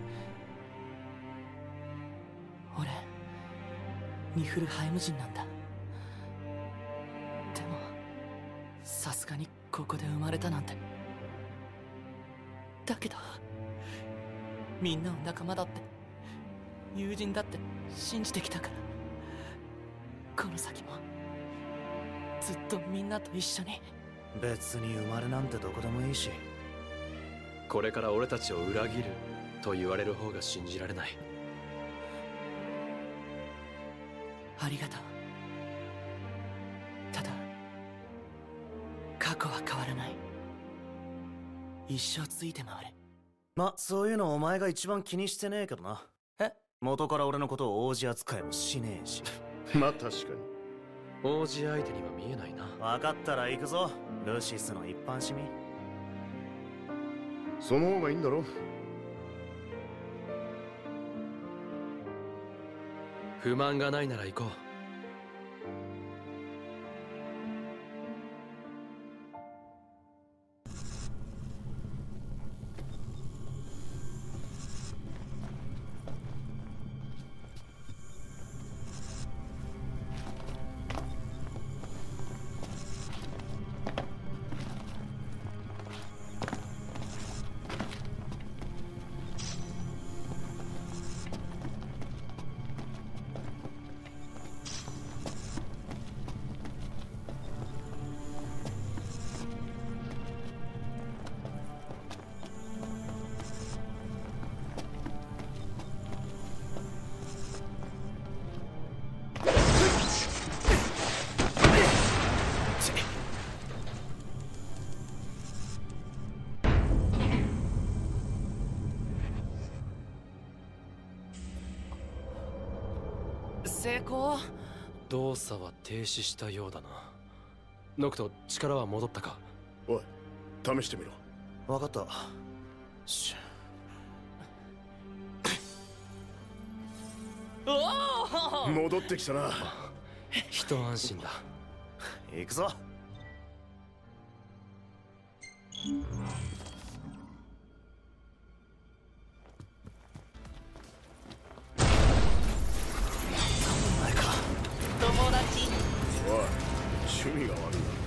俺ニフルハイム人なんだ。でもさすがにここで生まれたなんて。だけどみんなを仲間だって友人だって信じてきたから、この先もずっとみんなと一緒に。 別に生まれなんてどこでもいいし。 これから俺たちを裏切ると言われる方が信じられない。 ありがとう。ただ過去は変わらない。一生ついて回る。 ま、そういうのお前が一番気にしてねえけどな。 え？ 元から俺のことを王子扱いもしねえし。 まあ確かに王子相手には見えないな。 分かったら行くぞ、ルシスの一般市民。 その方がいいんだろ。 不満がないなら行こう。 成功。 動作は停止したようだな。ノクト、力は戻ったか？ おい、試してみろ。 分かった。しおお、 戻ってきたな。 一安心だ。 行くぞ。お前か。 友達。 おい、趣味が悪いな。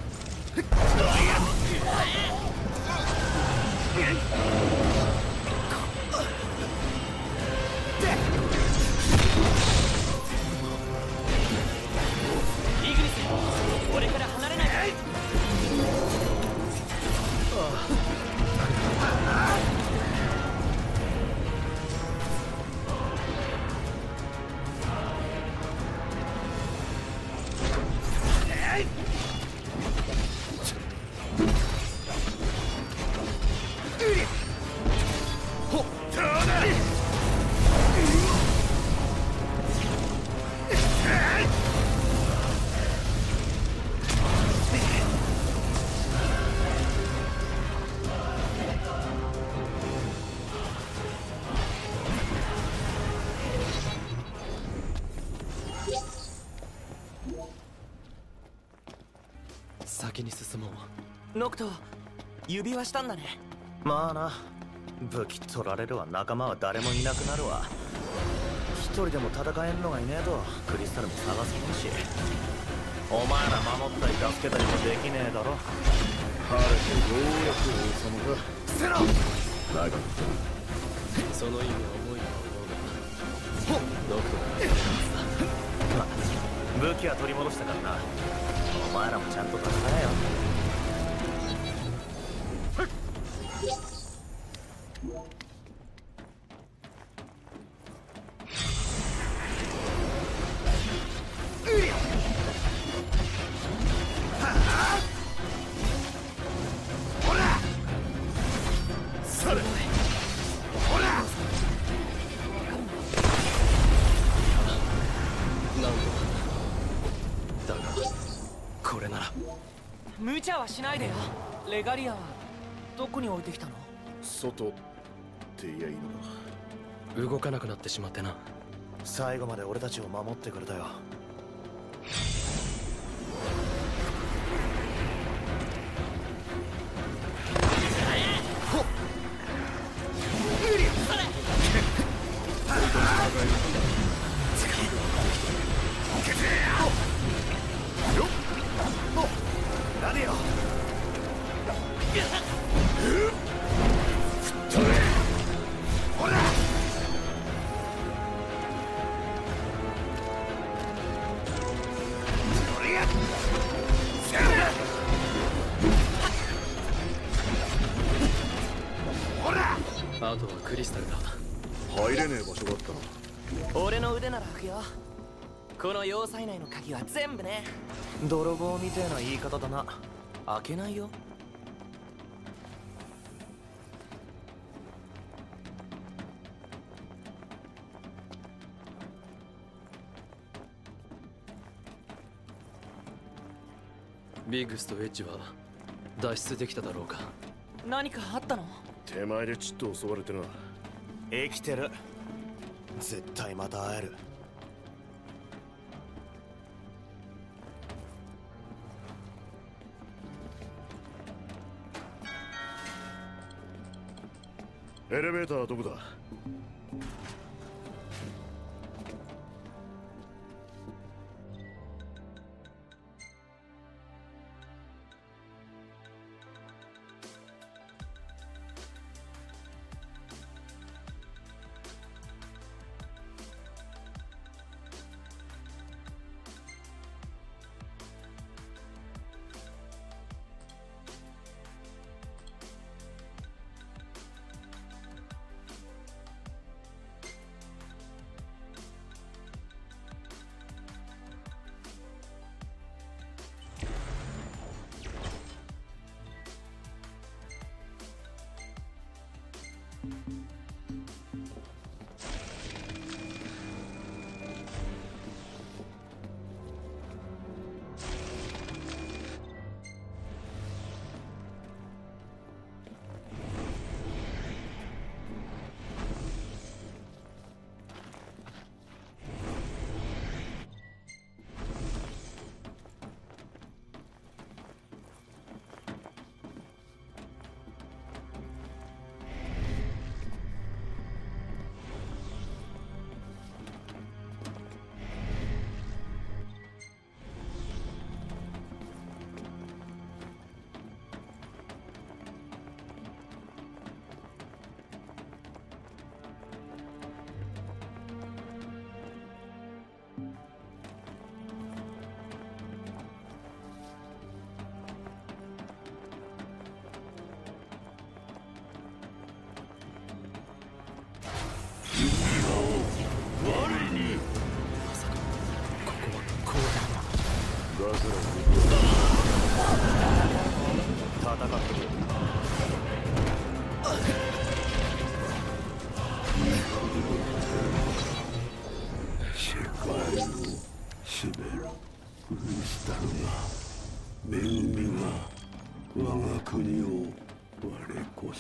イグニス、俺から離れないで。 先に進もう。 ノクト、指輪したんだね。 まあな、武器取られるわ、仲間は誰もいなくなるわ。一人でも戦えんのがいねえとクリスタルも探せねえし、お前ら守ったり助けたりもできねえだろ。 晴れてようやく王様が。 捨てろ。 だがその意味は重いとは思うが、ノクトがまあ武器は取り戻したからな。お前らもちゃんと戦えよ。 無茶はしないでよ。レガリアはどこに置いてきたの？ 外って言えばいいのか。 動かなくなってしまってな。 最後まで俺たちを守ってくれたよ。何よ。ほら。 あとはクリスタルだ。 入れねえ場所だったな。 俺の腕なら開くよ。この要塞内の鍵は全部ね。 泥棒みてえな言い方だな。 開けないよ。 ビッグスとエッジは脱出できただろうか。 何かあったの？ 手前でちっと襲われてな。 生きてる。絶対また会える。 エレベーターはどこだ？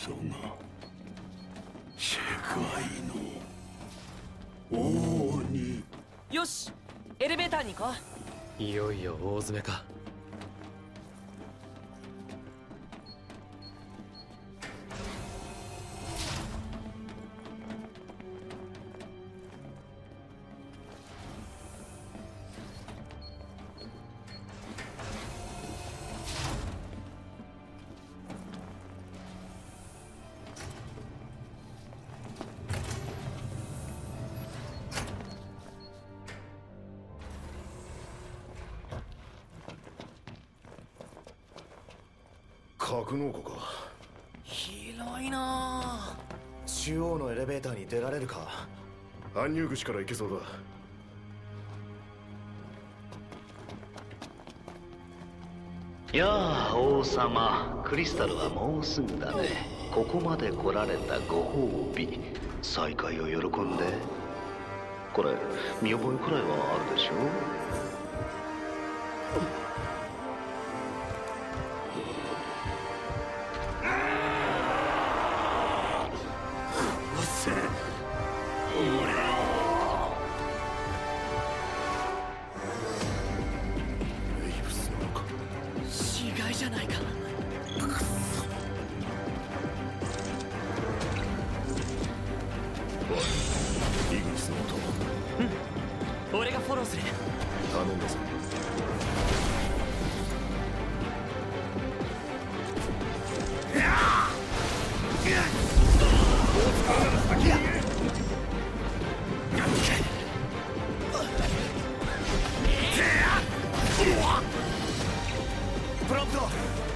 ぞが世界の王に。 よし、エレベーターに行こう。いよいよ大詰めか。 格納庫か。 広いな。 中央のエレベーターに出られるか。 搬入口から行けそうだ。 やあ王様、クリスタルはもうすぐだね。ここまで来られたご褒美、再会を喜んで。これ見覚えくらいはあるでしょ。 俺がフォローする。 頼んだぞ。 プロンプト。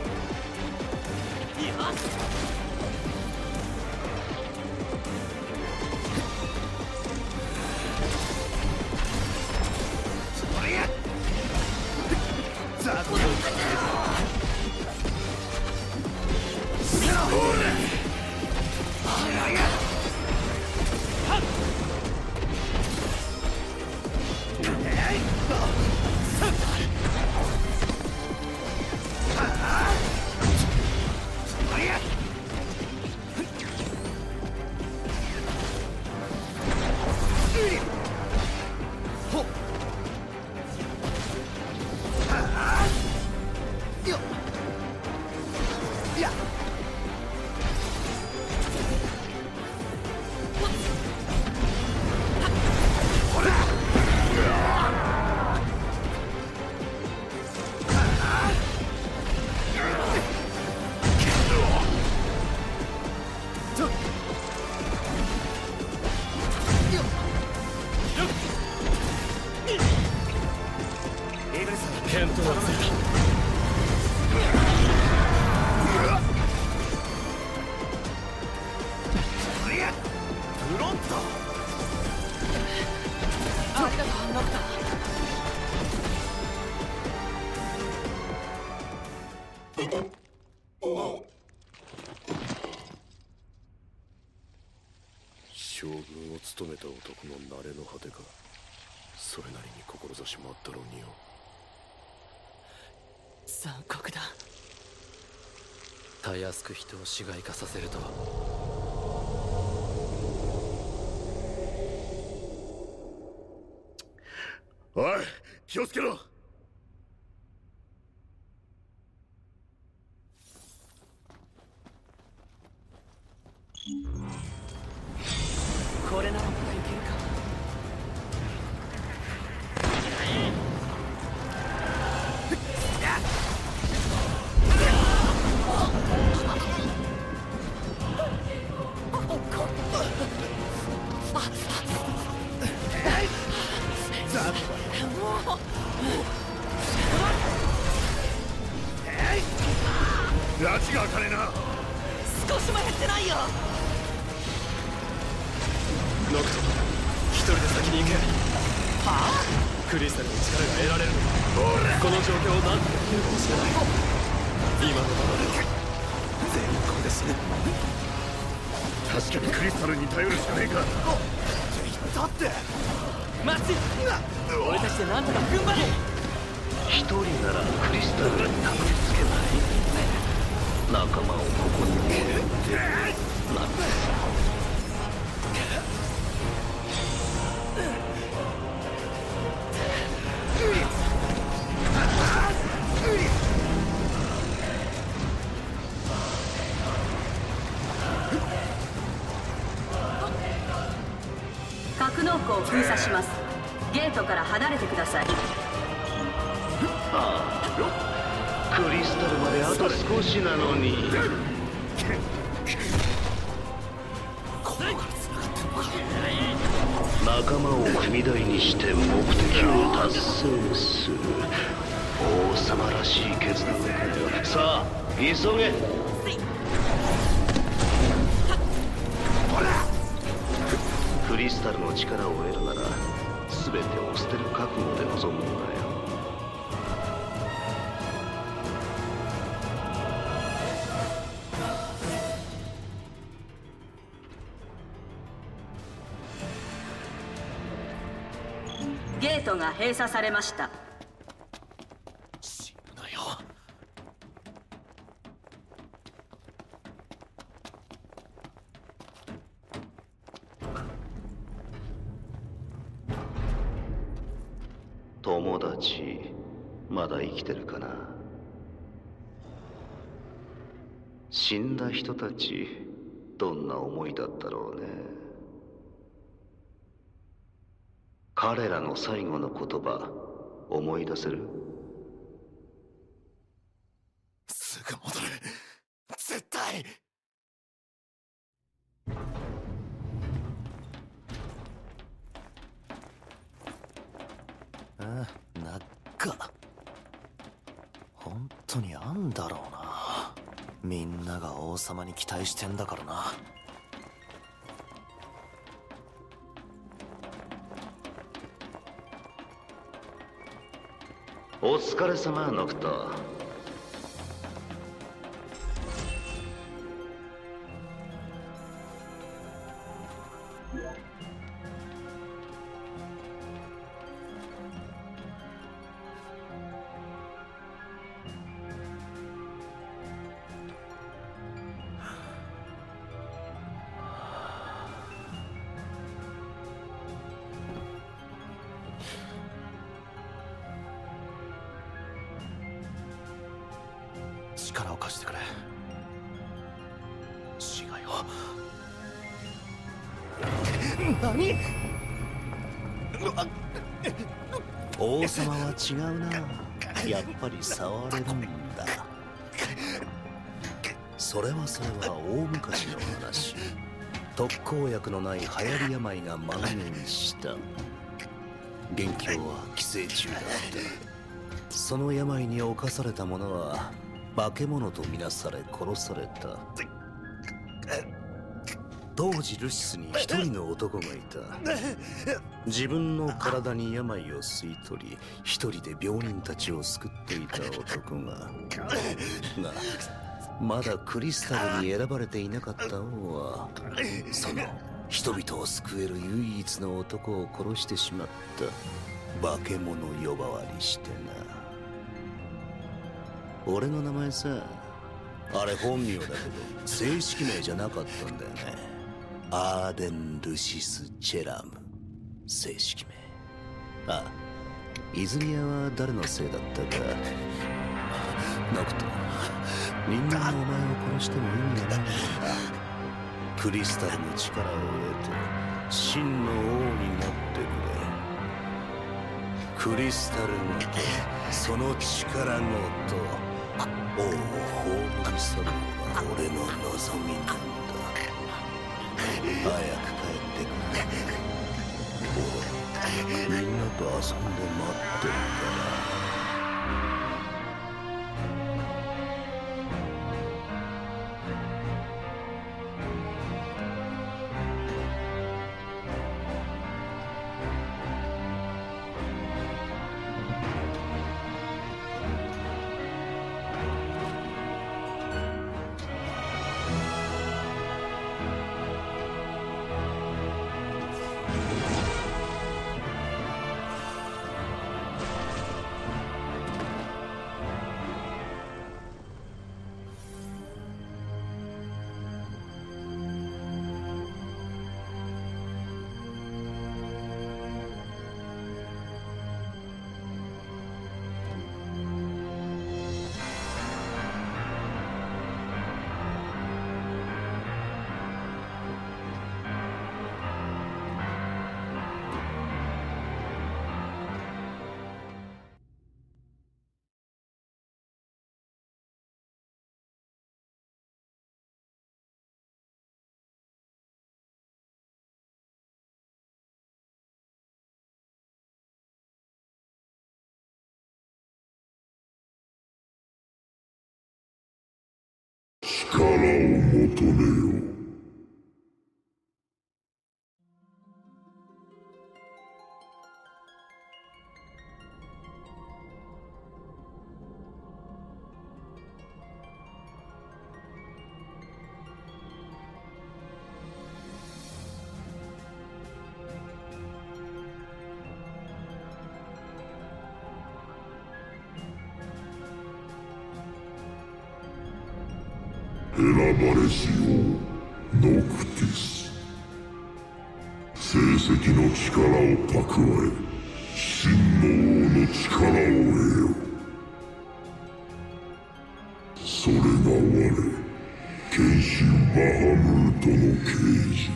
将軍を務めた男の慣れの果てか。それなりに志もあったろうによ。 残酷だ。 たやすく人を市街化させるとは。 おい、気をつけろ。 これならまだいけるか。 拉致が開かねえな。 少しも減ってないよ。 ノクト、一人で先に行け。はあ？クリスタルの力が得られるのか。この状況を何とかできるかもしれない。今のままでは全員これですね。 確かにクリスタルに頼るしかねえか。 だって待つ。俺たちでなんとか踏ん張れ。 一人ならクリスタルにたどり着けない。 仲間をここに置いてなんて。 格納庫を封鎖します。ゲートから離れてください。 ああ、クリスタルまであと少しなのに。仲間を踏み台にして目的を達成する。王様らしい決断だよ。さあ急げ。クリスタルの力を得るなら全てを捨てる覚悟で臨むんだよ。 ゲートが閉鎖されました。 死ぬなよ。 友達まだ生きてるかな。死んだ人たちどんな思いだったろうね。彼らの最後の言葉思い出せる？ すぐ戻る。絶対。ああ、なんか本当にあんだろうな。みんなが王様に期待してんだからな。 お疲れ様ノクト。 力を貸してくれ。死がよ。何？王様は違うな。やっぱり触れるんだ。それはそれは大昔の話。特効薬のない流行り病が蔓延した。元凶は寄生虫だった。その病に侵された者は化け物とみなされ殺された。当時ルシスに一人の男がいた。自分の体に病を吸い取り一人で病人たちを救っていた男ががまだクリスタルに選ばれていなかった王はその人々を救える唯一の男を殺してしまった。化け物呼ばわりしてな。俺の名前さ、あれ本名だけど正式名じゃなかったんだよね。アーデン・ルシス・チェラム。正式名。あ、泉谷は誰のせいだったか。ノクト、人間のお前を殺しても意味がないんだ。クリスタルの力を得て真の王になってくれ。クリスタルごとその力ごと王を葬り去るのが俺の望みなんだ。早く帰ってくれ。俺みんなと遊んで待ってるから。 力を求めよ。選ばれし王ノクティス、成績の力を蓄え真の王の力を得よ。それが我剣士バハムートの啓示。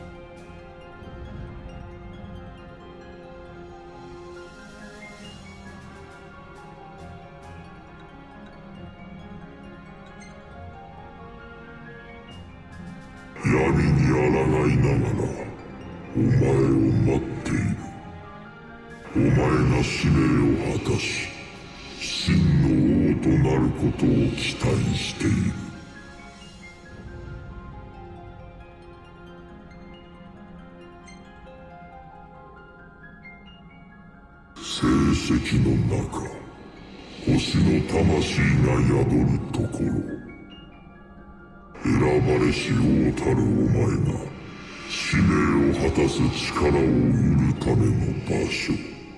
闇に抗いながらお前を待っている。お前が使命を果たし真の王となることを期待している。成績の中、星の魂が宿るところ、選ばれし王たるお前が使命を果たす力を得るための場所。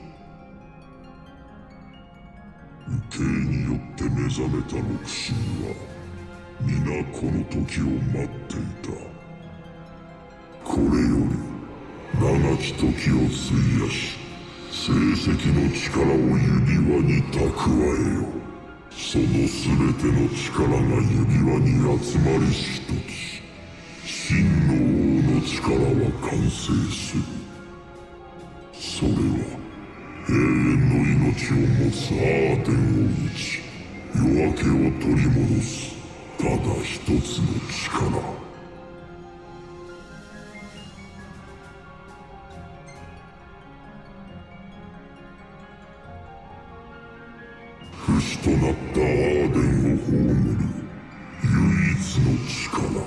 受けによって目覚めた六神は皆この時を待っていた。これより長き時を費やし成績の力を指輪に蓄えよ。その全ての力が指輪に集まりしとき、真の王の力は完成する。それは永遠の命を持つアーデンを打ち、夜明けを取り戻すただ一つの力。不死となったアーデンを葬る唯一の力。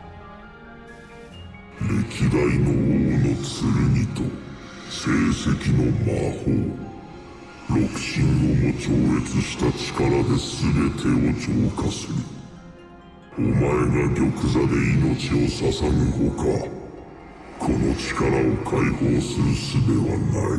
歴代の王の剣と成績の魔法、六神をも超越した力で全てを浄化する。お前が玉座で命を捧ぐほか、この力を解放する術はない。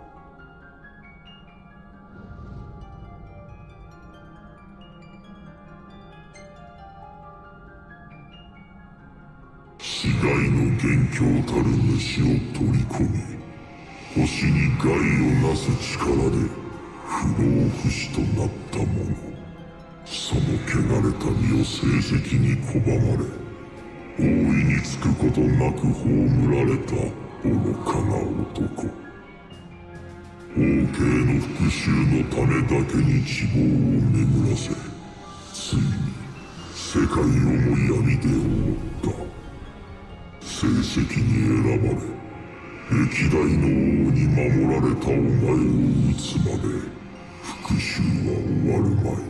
死骸の元凶たる主を取り込み、星に害をなす力で不老不死となった者、その汚れた身を成績に拒まれ、王位につくことなく葬られた愚かな男。王家の復讐のためだけに希望を巡らせ、ついに世界をも闇で覆った。成績に選ばれ歴代の王に守られたお前を撃つまで復讐は終わるまい。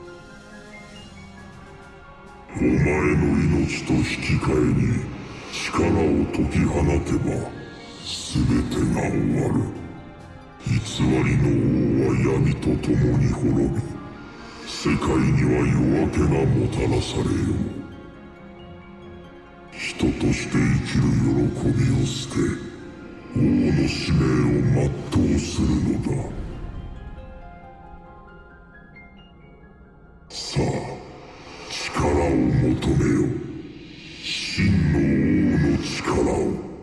お前の命と引き換えに力を解き放てば全てが終わる。偽りの王は闇と共に滅び、世界には夜明けがもたらされよう。人として生きる喜びを捨て、王の使命を全うするのだ。さあ、力を求めよ。真の王の力を。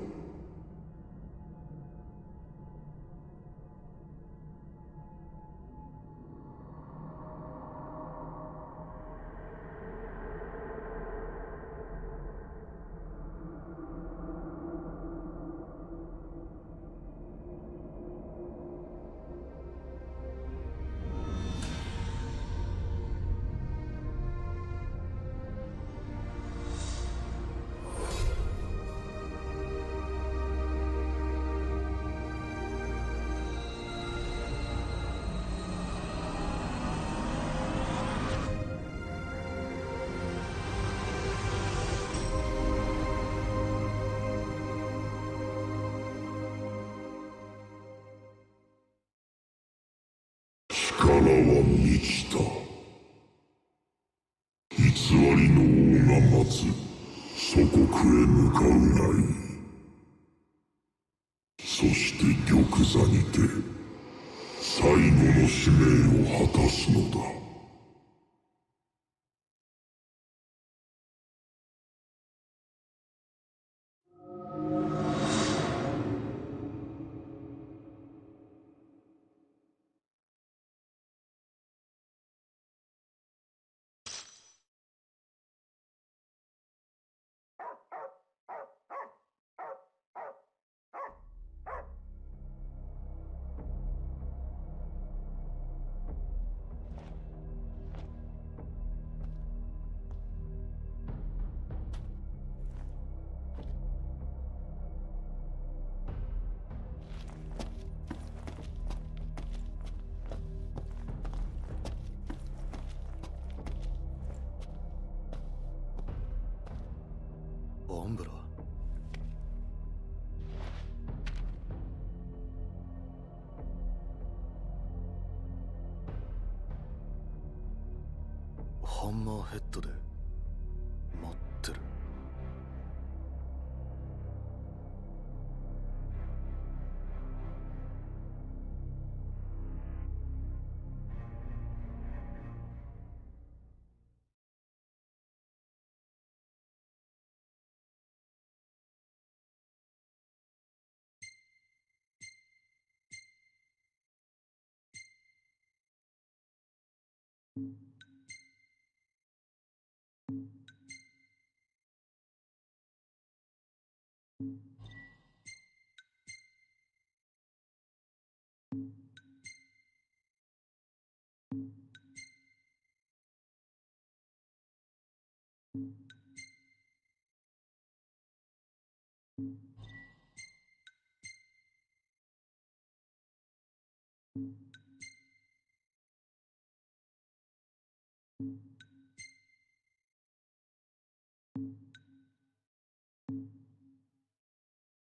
は満ちた。偽りの王が待つ祖国へ向かうがいい。そして玉座にて最後の使命を果たすのだ。 アンブラ。ハンマーヘッドで待ってる。